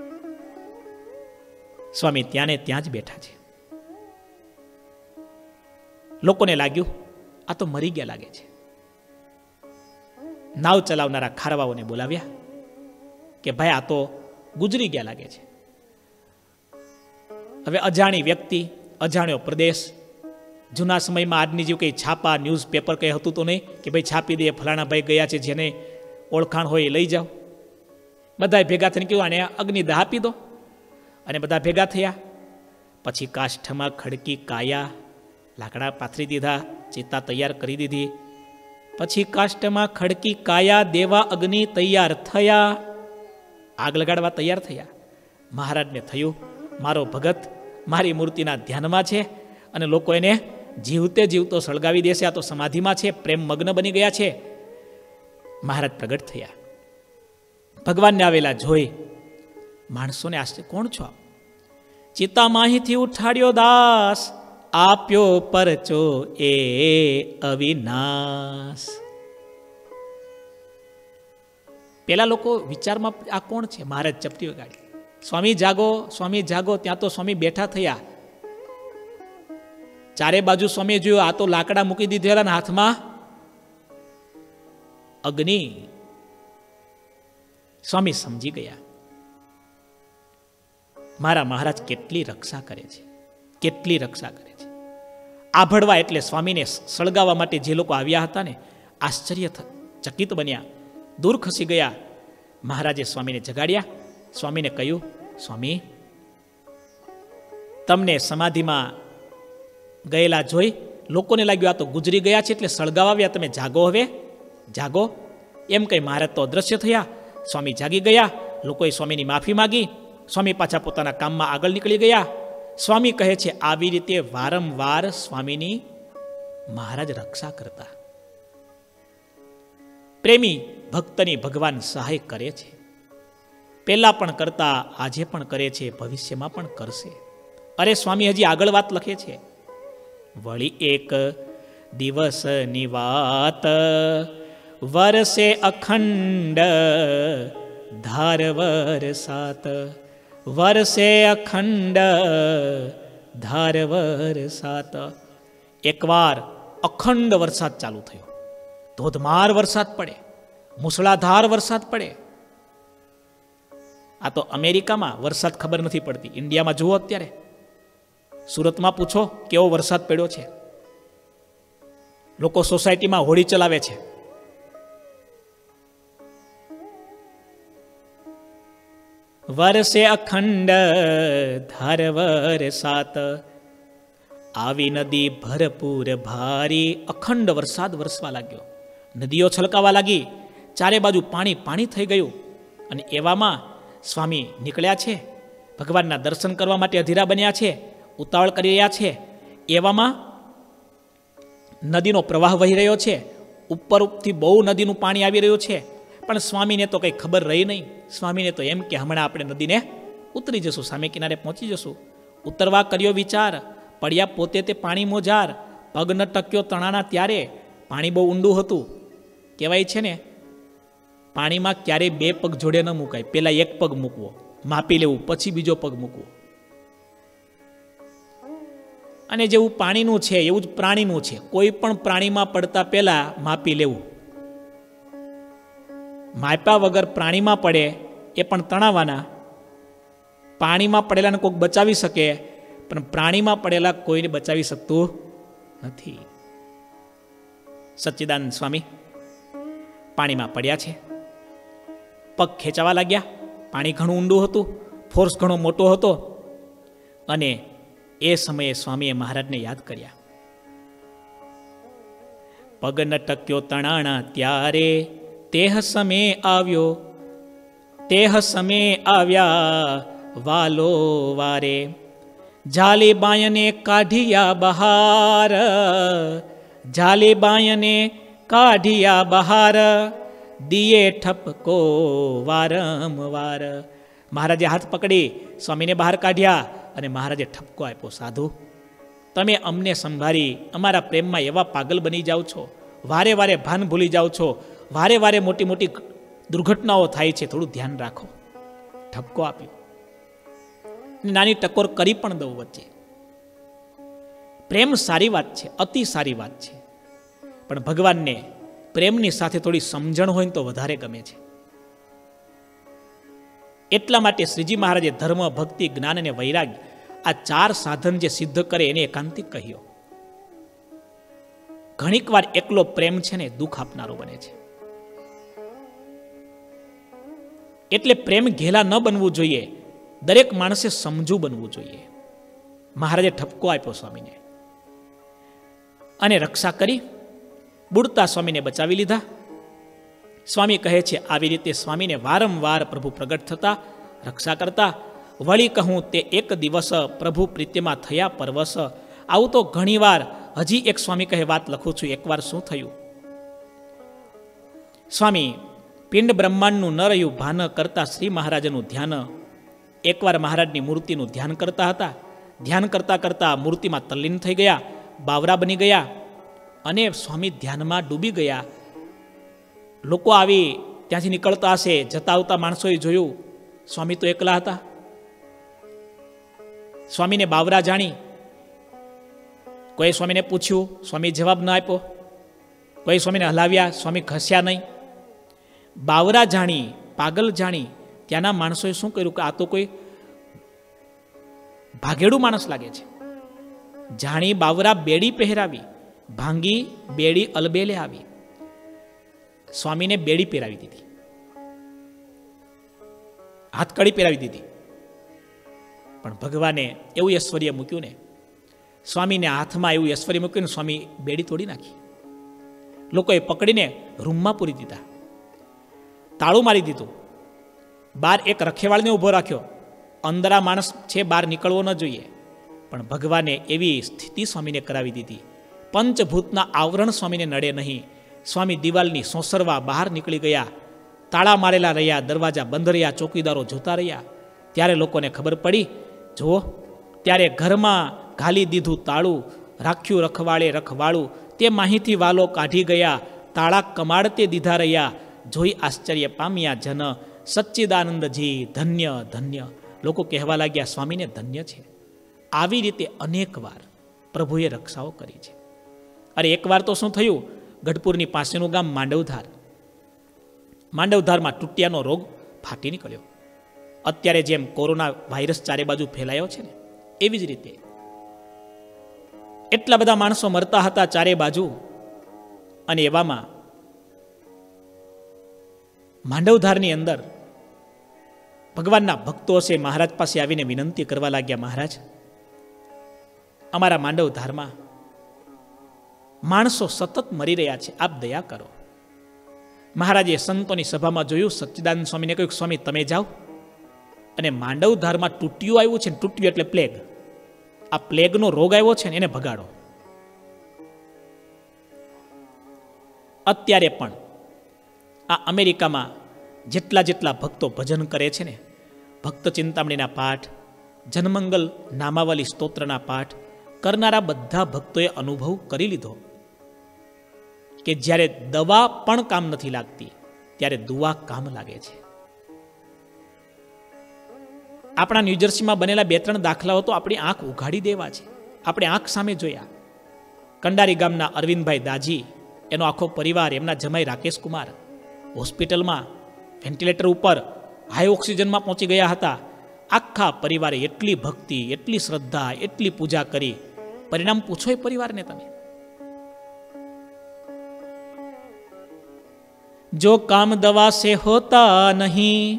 સ્વામી ત્યાંને ત્યાં જ બેઠા છે. લોકોને લાગ્યું આ તો મરી ગયા લાગે છે. નાવ ચલાવનારા ખારવાઓને બોલાવ્યા. કે ભાઈ આ તો ગુજરી ગયા લાગે છે. હવે અજાણી વ્યક્તિ, અજાણ્યો પ્રદેશ, જૂના સમયમાં આજની જેવું કંઈ છાપા ન્યૂઝપેપર કંઈ હતું તો નહીં કે ભાઈ છાપી દે ફલાણા ભાઈ ગયા છે, જેને ઓળખાણ હોય એ લઈ જાઓ. બધા ભેગા થઈને કહ્યું આને અગ્નિદાહ આપી દો, અને બધા ભેગા થયા. પછી કાષ્ઠમાં ખડકી કાયા, લાકડા પાથરી દીધા, ચિતા તૈયાર કરી દીધી. પછી કાષ્ઠમાં ખડકી કાયા દેવા અગ્નિ તૈયાર થયા, આગ લગાડવા તૈયાર થયા. મહારાજને થયું મારો ભગત મારી મૂર્તિના ધ્યાનમાં છે અને લોકો એને જીવતે જીવતો સળગાવી દેશે, આ તો સમાધિમાં છે, પ્રેમ મગ્ન બની ગયા છે. મહારાજ પ્રગટ થયા, ભગવાનને આવેલા જોઈ માણસોને આશ્ચર્ય, કોણ છો? ચિતામાહીથી ઉઠાડ્યો દાસ, આપ્યો પરચો એ અવિનાશ. પેલા લોકો વિચારમાં આ કોણ છે? મહારાજ ચપટી વગાડી, સ્વામી જાગો, સ્વામી જાગો. ત્યાં તો સ્વામી બેઠા થયા. ચારે બાજુ સ્વામી જોયું, આ તો લાકડા મૂકી દીધેલા હાથમાં અગ્નિ. સ્વામી સમજી ગયા મારા મહારાજ કેટલી રક્ષા કરે છે, કેટલી રક્ષા કરે છે. આભડવા એટલે સ્વામીને સળગાવવા માટે જે લોકો આવ્યા હતા ને, આશ્ચર્ય ચકિત બન્યા, દૂર ખસી ગયા. મહારાજે સ્વામીને જગાડ્યા. સ્વામીને કહ્યું, સ્વામી તમને સમાધિમાં ગયેલા જોઈ લોકોને લાગ્યું આ તો ગુજરી ગયા છે એટલે સળગાવા આવ્યા, તમે જાગો, હવે જાગો. એમ કઈ મહારાજ તો અદ્રશ્ય થયા. સ્વામી જાગી ગયા. લોકોએ સ્વામીની માફી માંગી. સ્વામી પાછા પોતાના કામમાં આગળ નીકળી ગયા. સ્વામી કહે છે આવી રીતે વારંવાર સ્વામીની મહારાજ રક્ષા કરતા. પ્રેમી ભક્તની ભગવાન સહાય કરે છે, પહેલા પણ કરતા, આજે પણ કરે છે, ભવિષ્યમાં પણ કરશે. અરે સ્વામી હજી આગળ વાત લખે છે, વળી એક દિવસની વાત વરસે અખંડ ધાર વરસાત, વરસે અખંડ ધાર વરસાત. એકવાર અખંડ વરસાદ ચાલુ થયો, ધોધમાર વરસાદ પડે, મુસળાધાર વરસાદ પડે. આ તો અમેરિકામાં વરસાદ ખબર નથી પડતી, ઇન્ડિયામાં જુઓ અત્યારે, સુરતમાં પૂછો કેવો વરસાદ પડ્યો છે. લોકો સોસાયટીમાં હોળી ચલાવે છે. વરસે અખંડ ધાર વરસાત, આવી નદી ભરપૂર ભારી. અખંડ વરસાદ વરસવા લાગ્યો, નદીઓ છલકાવા લાગી, ચારે બાજુ પાણી પાણી થઈ ગયું. અને એવામાં સ્વામી નીકળ્યા છે, ભગવાનના દર્શન કરવા માટે અધીરા બન્યા છે, ઉતાવળ કરી રહ્યા છે. એવામાં નદીનો પ્રવાહ વહી રહ્યો છે, ઉપર ઉપથી બહુ નદીનું પાણી આવી રહ્યું છે. પણ સ્વામીને તો કંઈ ખબર રહી નહીં. સ્વામીને તો એમ કે હમણાં આપણે નદીને ઉતરી જશું, સામે કિનારે પહોંચી જશું. ઉતરવા કર્યો વિચાર, પડ્યા પોતે તે પાણી મોજાર. પગ ન ટક્યો તણાના ત્યારે, પાણી બહુ ઊંડું હતું. કહેવાય છે ને, પાણીમાં ક્યારેય બે પગ જોડે ન મુકાય, પેલા એક પગ મૂકવો, માપી લેવું, પછી બીજો પગ મૂકવો. અને જેવું પાણીનું છે એવું જ પ્રાણીનું છે. કોઈ પણ પ્રાણીમાં પડતા પહેલા માપી લેવું. માપ્યા વગર પ્રાણીમાં પડે એ પણ તણાવાના. પાણીમાં પડેલાને કોઈક બચાવી શકે, પણ પ્રાણીમાં પડેલા કોઈને બચાવી શકતું નથી. સચ્ચિદાનંદ સ્વામી પાણીમાં પડ્યા છે, પગ ખેંચાવા લાગ્યા. પાણી ઘણું ઊંડું હતું, ફોર્સ ઘણો મોટો હતો. અને એ સમયે સ્વામીએ મહારાજને યાદ કર્યા. પગ ન ટક્યો તણાણા ત્યારે, તેહ સમય આવ્યો, તેહ સમય આવ્યા વાલો વારે. જાલી બાયને કાઢિયા બહાર, જાલી બાયને કાઢિયા બહાર, દિયે ઠપકો વારંવાર. મહારાજે હાથ પકડી સ્વામીને બહાર કાઢ્યા અને મહારાજે ઠપકો આપ્યો, સાધુ તમે અમને સંભાળી અમારા પ્રેમમાં એવા પાગલ બની જાઓ છો, વારે વારે ભાન ભૂલી જાઓ છો, વારે વારે મોટી મોટી દુર્ઘટનાઓ થાય છે, થોડું ધ્યાન રાખો. ઠપકો આપ્યો, નાની ટકોર કરી પણ દઉં વચ્ચે. પ્રેમ સારી વાત છે, અતિ સારી વાત છે, પણ ભગવાનને પ્રેમની સાથે થોડી સમજણ હોય તો વધારે ગમે છે. એટલા માટે શ્રીજી મહારાજે ધર્મ, ભક્તિ, જ્ઞાન અને વૈરાગ્ય આ ચાર સાધન જે સિદ્ધ કરે એને એકાંતિક કહ્યો. ઘણીક વાર એકલો પ્રેમ છે ને દુઃખ આપનારો બને છે. એટલે પ્રેમ ઘેલા ન બનવું જોઈએ, દરેક માણસે સમજુ બનવું જોઈએ. મહારાજે ઠપકો આપ્યો સ્વામીને અને રક્ષા કરી બુડતા સ્વામીને બચાવી લીધા. સ્વામી કહે છે આવી રીતે સ્વામીને વારંવાર પ્રભુ પ્રગટ થતા, રક્ષા કરતા. વળી કહું તે એક દિવસ પ્રભુ પ્રીત્યમાં થયા પરવશ. આવું તો ઘણીવાર, હજી એક સ્વામી કહે વાત લખું છું. એકવાર શું થયું, સ્વામી પિંડ બ્રહ્માંડનું ન રહ્યું ભાન કરતા શ્રી મહારાજનું ધ્યાન. એકવાર મહારાજની મૂર્તિનું ધ્યાન કરતા હતા. ધ્યાન કરતા કરતા મૂર્તિમાં તલ્લીન થઈ ગયા, બાવરા બની ગયા અને સ્વામી ધ્યાનમાં ડૂબી ગયા. લોકો આવી ત્યાંથી નીકળતા હશે, જતા આવતા માણસોએ જોયું સ્વામી તો એકલા હતા. સ્વામીને બાવરા જાણી. કોઈ સ્વામીને પૂછ્યું, સ્વામી જવાબ ન આપ્યો. કોઈ સ્વામીને હલાવ્યા, સ્વામી ખસ્યા નહીં. બાવરા જાણી, પાગલ જાણી ત્યાંના માણસોએ શું કર્યું કે આ તો કોઈ ભાગેડું માણસ લાગે છે. જાણી બાવરા બેડી પહેરાવી, ભાંગી બેડી અલબેલે આવી. સ્વામીને બેડી પહેરાવી દીધી, હાથકડી પહેરાવી દીધી. પણ ભગવાને એવું ઐશ્વર્ય મૂક્યું ને, સ્વામીને હાથમાં એવું ઐશ્વર્ય મૂક્યું ને સ્વામી બેડી તોડી નાખી. લોકોએ પકડીને રૂમમાં પૂરી દીધા, તાળું મારી દીધું. બહાર એક રખેવાળને ઊભો રાખ્યો, અંદર આ માણસ છે, બહાર નીકળવો ન જોઈએ. પણ ભગવાને એવી સ્થિતિ સ્વામીને કરાવી દીધી, પંચભૂતના આવરણ સ્વામીને નડે નહીં. સ્વામી દિવાલની સોસરવા બહાર નીકળી ગયા. તાળા મારેલા રહ્યા, દરવાજા બંધ રહ્યા, ચોકીદારો જોતા રહ્યા. ત્યારે લોકોને ખબર પડી, જુઓ ત્યારે ઘરમાં ઘાલી દીધું તાળું, રાખ્યું રખવાળે રખવાળું. તે માહીથી વાલો કાઢી ગયા, તાળા કમાડતે દીધા રહ્યા. જોઈ આશ્ચર્ય પામ્યા જન, સચ્ચિદાનંદજી ધન્ય ધન્ય. લોકો કહેવા લાગ્યા સ્વામીને ધન્ય છે. આવી રીતે અનેક વાર પ્રભુએ રક્ષાઓ કરી છે. અરે એકવાર તો શું થયું, ગઢપુરની પાસેનું ગામ માંડવધાર. માંડવધારમાં ટુટિયાનો રોગ ફાટી નીકળ્યો. અત્યારે જેમ કોરોના વાયરસ ચારે બાજુ ફેલાયો છે ને, એવી જ રીતે એટલા બધા માણસો મરતા હતા ચારે બાજુ. અને એવામાં માંડવધારની અંદર ભગવાનના ભક્તો હશે મહારાજ પાસે આવીને વિનંતી કરવા લાગ્યા, મહારાજ અમારા માંડવધારમાં માણસો સતત મરી રહ્યા છે, આપ દયા કરો. મહારાજે સંતોની સભામાં જોયું, સચ્ચિદાનંદ સ્વામીને કહ્યું, સ્વામી તમે જાઓ અને માંડવધારમાં તૂટ્યું આવ્યું છે, તૂટ્યું એટલે પ્લેગ, આ પ્લેગનો રોગ આવ્યો છે ને એને ભગાડો. અત્યારે પણ આ અમેરિકામાં જેટલા જેટલા ભક્તો ભજન કરે છે ને, ભક્ત ચિંતામણીના પાઠ, જનમંગલ નામાવલી સ્તોત્રના પાઠ કરનારા બધા ભક્તોએ અનુભવ કરી લીધો કે જ્યારે દવા પણ કામ નથી લાગતી ત્યારે દુઆ કામ લાગે છે. આપણા ન્યૂજર્સીમાં બનેલા બે ત્રણ દાખલાઓ તો આપણી આંખ ઉઘાડી દેવા છે. આપણે આંખ સામે જોયા. કંડારી ગામના અરવિંદભાઈ દાજી, એનો આખો પરિવાર, એમના જમાઈ રાકેશ કુમાર હોસ્પિટલમાં વેન્ટિલેટર ઉપર હાઈ ઓક્સિજનમાં પહોંચી ગયા હતા. આખા પરિવારે એટલી ભક્તિ, એટલી શ્રદ્ધા, એટલી પૂજા કરી. પરિણામ પૂછો એ પરિવારને તમે. જો કામ દવા સે હોતા નહીં,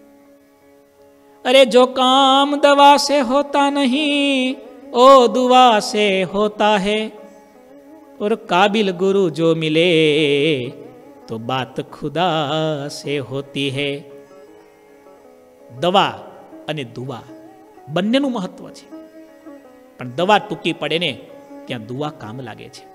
अरे जो काम दवा से होता नहीं ओ दुआ से होता है, और काबिल गुरु जो मिले तो बात खुदा से होती है. દવા અને દુઆ બંનેનું મહત્વ છે, પણ દવા ટૂંકી પડે ને ત્યાં દુઆ કામ લાગે છે.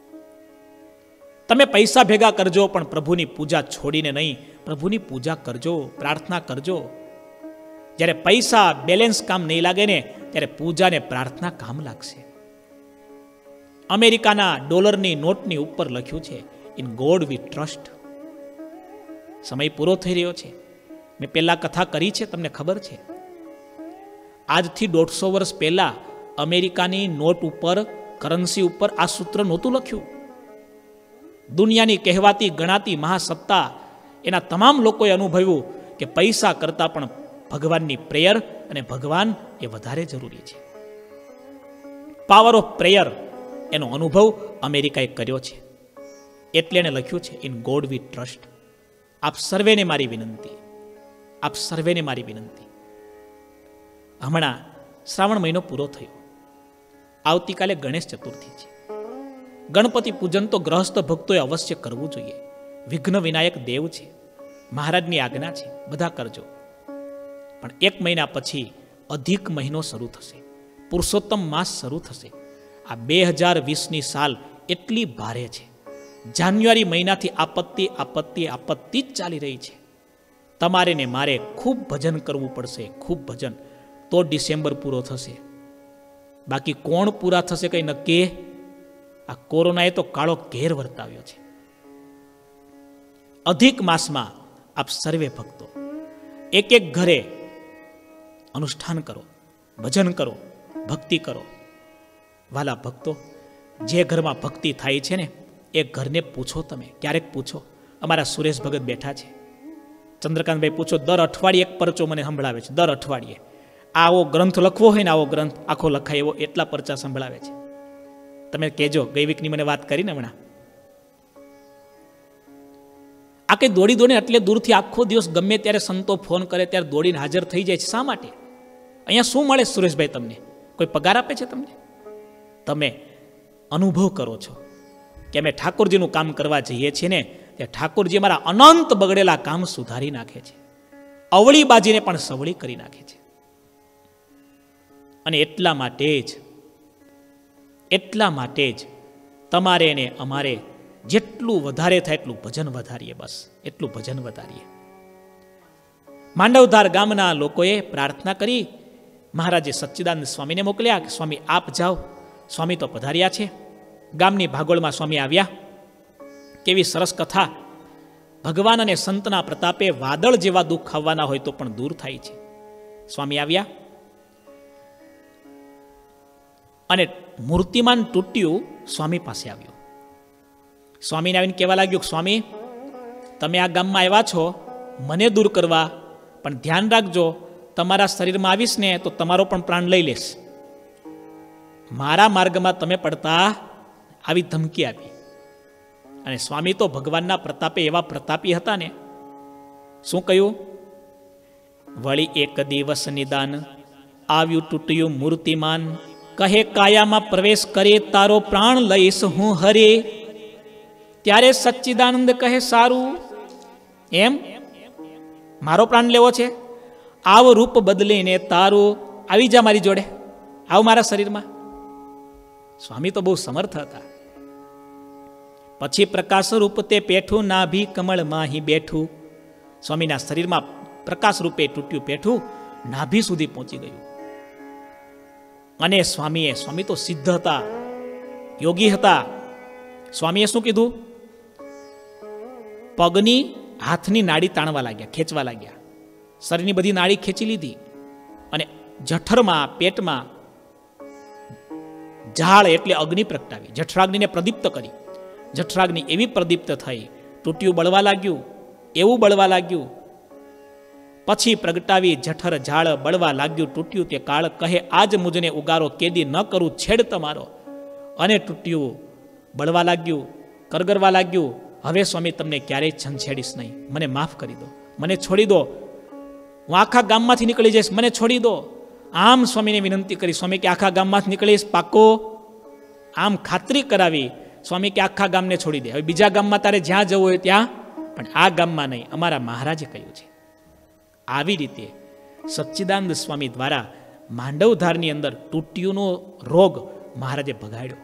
તમે પૈસા ભેગા કરજો પણ પ્રભુની પૂજા છોડીને નહીં, પ્રભુની પૂજા કરજો, પ્રાર્થના કરજો. જ્યારે પૈસા બેલેન્સ કામ નહીં લાગે ને ત્યારે પૂજા ને પ્રાર્થના કામ લાગશે. અમેરિકાના ડોલરની નોટની ઉપર લખ્યું છે, ઇન ગોડ વી ટ્રસ્ટ. સમય પૂરો થઈ રહ્યો છે. મેં પહેલા કથા કરી છે, તમને ખબર છે. આજથી દોઢસો વર્ષ પહેલા અમેરિકાની નોટ ઉપર, કરન્સી ઉપર આ સૂત્ર નહોતું લખ્યું. દુનિયાની કહેવાતી ગણાતી મહાસત્તા, એના તમામ લોકોએ અનુભવ્યું કે પૈસા કરતા પણ ભગવાનની પ્રેયર અને ભગવાન એ વધારે જરૂરી છે. પાવર ઓફ પ્રેયર એનો અનુભવ અમેરિકાએ કર્યો છે. એટલે એને લખ્યું છે ઇન ગોડ વી ટ્રસ્ટ. આપ સર્વેને મારી વિનંતી, આપ સર્વેને મારી વિનંતી. હમણાં શ્રાવણ મહિનો પૂરો થયો, આવતીકાલે ગણેશ ચતુર્થી છે. ગણપતિ પૂજન તો ગ્રહસ્થ ભક્તોએ અવશ્ય કરવું જોઈએ. વિઘ્ન વિનાયક દેવ છે, મહારાજની આજ્ઞા છે, બધા કરજો. પણ એક મહિના પછી અધિક મહિનો શરૂ થશે, પુરુષોત્તમ માસ શરૂ થશે. આ બે હજાર વીસની સાલ એટલી ભારે છે. જાન્યુઆરી મહિનાથી આપત્તિ આપત્તિ આપત્તિ જ ચાલી રહી છે. તમારે ને મારે ખૂબ ભજન કરવું પડશે, ખૂબ ભજન, તો ડિસેમ્બર પૂરો થશે. બાકી કોણ પૂરા થશે કંઈ નક્કી? આ કોરોનાએ તો કાળો ઘેર વર્તાવ્યો છે. અધિક માસમાં આપ સર્વે ભક્તો એક એક ઘરે અનુષ્ઠાન કરો, ભજન કરો, ભક્તિ કરો. વાલા ભક્તો, જે ઘરમાં ભક્તિ થાય છે ને એ ઘરને પૂછો. તમે ક્યારેક પૂછો. અમારા સુરેશ ભગત બેઠા છે, ચંદ્રકાંતભાઈ પૂછો, દર અઠવાડિયે એક પરચો મને સંભળાવે છે. દર અઠવાડિયે આવો ગ્રંથ લખવો હોય ને, આવો ગ્રંથ આખો લખાય એવો એટલા પરચા સંભળાવે છે. તમે કહેજો, ગઈ વીકની મને વાત કરીને હમણાં આ કઈ દોડી દોડીને એટલે દૂરથી આખો દિવસ ગમે ત્યારે સંતો ફોન કરે ત્યારે દોડીને હાજર થઈ જાય છે. શા માટે? અહીંયા શું મળે સુરેશભાઈ તમને? કોઈ પગાર આપે છે તમને? તમે અનુભવ કરો છો કે અમે ઠાકોરજીનું કામ કરવા જઈએ છીએ ને, ત્યાં ઠાકોરજી અમારા અનંત બગડેલા કામ સુધારી નાખે છે, અવળી બાજીને પણ સવળી કરી નાખે છે. અને એટલા માટે જ એટલા માટે જ તમારે ને અમારે જેટલું વધારે થાય એટલું ભજન વધારીએ. બસ એટલું ભજન વધારીએ. માંડવધાર ગામના લોકોએ પ્રાર્થના કરી, મહારાજે સચ્ચિદાનંદ સ્વામીને મોકલ્યા કે સ્વામી આપ જાઓ. સ્વામી તો પધાર્યા છે. ગામની ભાગોળમાં સ્વામી આવ્યા. કેવી સરસ કથા! ભગવાન અને સંતના પ્રતાપે વાદળ જેવા દુઃખ આવવાના હોય તો પણ દૂર થાય છે. સ્વામી આવ્યા અને મૂર્તિમાન તૂટ્યું સ્વામી પાસે આવ્યું. સ્વામીને આવીને કહેવા લાગ્યું, સ્વામી તમે આ ગામમાં આવ્યા છો મને દૂર કરવા, પણ ધ્યાન રાખજો તમારા શરીરમાં આવીશ ને તો તમારો પણ પ્રાણ લઈ લેશ. મારા માર્ગમાં તમે પડતા આવી ધમકી આપી. અને સ્વામી તો ભગવાનના પ્રતાપે એવા પ્રતાપી હતા ને, શું કહ્યું? વળી એક દિવસ નિદાન આવ્યું તૂટ્યું મૂર્તિમાન, કહે કાયામાં પ્રવેશ કરે તારો પ્રાણ લઈશ હું હરે. ત્યારે સચ્ચિદાનંદ કહે સારું, એમ મારો પ્રાણ લેવો છે? આવ રૂપ બદલીને તારું આવી જા મારી જોડે, આવ મારા શરીરમાં. સ્વામી તો બહુ સમર્થ હતા. પછી પ્રકાશ રૂપ તે પેઠું નાભી કમળમાં હી બેઠું. સ્વામીના શરીરમાં પ્રકાશ રૂપે તૂટ્યું પેઠું નાભી સુધી પહોંચી ગયું. અને સ્વામીએ, સ્વામી તો સિદ્ધ હતા, યોગી હતા. સ્વામીએ શું કીધું? પગની હાથની નાડી તાણવા લાગ્યા, ખેંચવા લાગ્યા. શરીરની બધી નાડી ખેંચી લીધી અને જઠરમાં, પેટમાં ઝાળ એટલે અગ્નિ પ્રગટાવી, જઠરાગ્નિને પ્રદીપ્ત કરી. જઠરાગ્નિ એવી પ્રદીપ્ત થઈ, તૂટ્યું બળવા લાગ્યું, એવું બળવા લાગ્યું. પછી પ્રગટાવી જઠર ઝાળ બળવા લાગ્યું, તૂટ્યું તે કાળ, કહે આજ મુજને ઉગારો કેદી ન કરું છેડ તમારો. અને તૂટ્યું બળવા લાગ્યું, કરગરવા લાગ્યું. હવે સ્વામી તમને ક્યારેય છંછેડીશ નહીં, મને માફ કરી દો, મને છોડી દો, હું આખા ગામમાંથી નીકળી જઈશ, મને છોડી દો. આમ સ્વામીને વિનંતી કરી. સ્વામી કે આખા ગામમાંથી નીકળીશ પાકો? આમ ખાતરી કરાવી. સ્વામી કે આખા ગામને છોડી દે, હવે બીજા ગામમાં તારે જ્યાં જવું હોય ત્યાં, પણ આ ગામમાં નહીં, અમારા મહારાજે કહ્યું છે. આવી રીતે સચ્ચિદાનંદ સ્વામી દ્વારા માંડવધારની અંદર તૂટ્યુંનો રોગ મહારાજે ભગાડ્યો.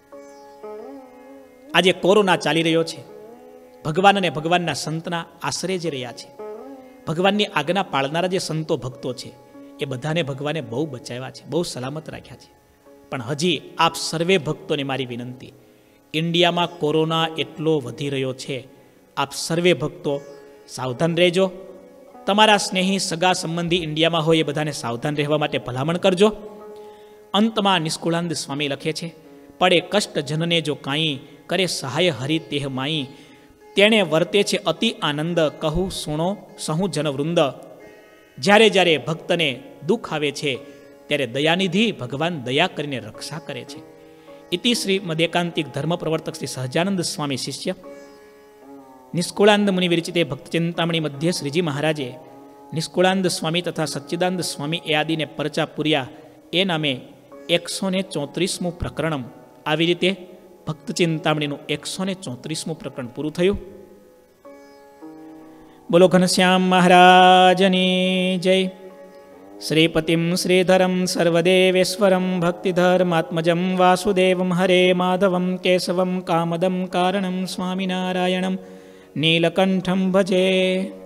આજે કોરોના ચાલી રહ્યો છે. ભગવાન અને ભગવાનના સંતના આશ્રય જે રહ્યા છે, ભગવાનની આજ્ઞા પાળનારા જે સંતો ભક્તો છે, એ બધાને ભગવાને બહુ બચાવ્યા છે, બહુ સલામત રાખ્યા છે. પણ હજી આપ સર્વે ભક્તોને મારી વિનંતી, ઇન્ડિયામાં કોરોના એટલો વધી રહ્યો છે, આપ સર્વે ભક્તો સાવધાન રહેજો. તમારા સ્નેહી સગા સંબંધી ઇન્ડિયામાં હોય એ બધાને સાવધાન રહેવા માટે ભલામણ કરજો. અંતમાં નિષ્કુળાનંદ સ્વામી લખે છે, પડે કષ્ટ જનને જો કાંઈ, કરે સહાય હરિ તેહ માઈ. તેણે વર્તે છે અતિ આનંદ, કહું સુણો સહુ જનવૃંદ. જ્યારે જ્યારે ભક્તને દુઃખ આવે છે ત્યારે દયાનિધિ ભગવાન દયા કરીને રક્ષા કરે છે. ઇતિ શ્રી મદેકાંતિક ધર્મ પ્રવર્તક શ્રી સહજાનંદ સ્વામી શિષ્ય નિષ્કુળાનંદ મુનિ વિરચિતે ભક્ત ચિંતામણી મધ્ય શ્રીજી મહારાજે નિષ્કુળાનંદ સ્વામી તથા સચ્ચિદાનંદ સ્વામી એ આદિને પરચા પૂર્યા એ નામે એકસો ને ચોત્રીસમું પ્રકરણમ. આવી રીતે ભક્ત ચિંતામણીનું એકસો ને ચોત્રીસમું પ્રકરણ પૂરું થયું. બોલો ઘનશ્યામ મહારાજની જય. શ્રીપતિમ શ્રીધરમ સર્વદેવેશ્વરમ ભક્તિધર્માત્મજમ વાસુદેવમ હરે માધવમ કેશવમ કામદમ કારણમ સ્વામિનારાયણમ નીલકંઠમ ભજે.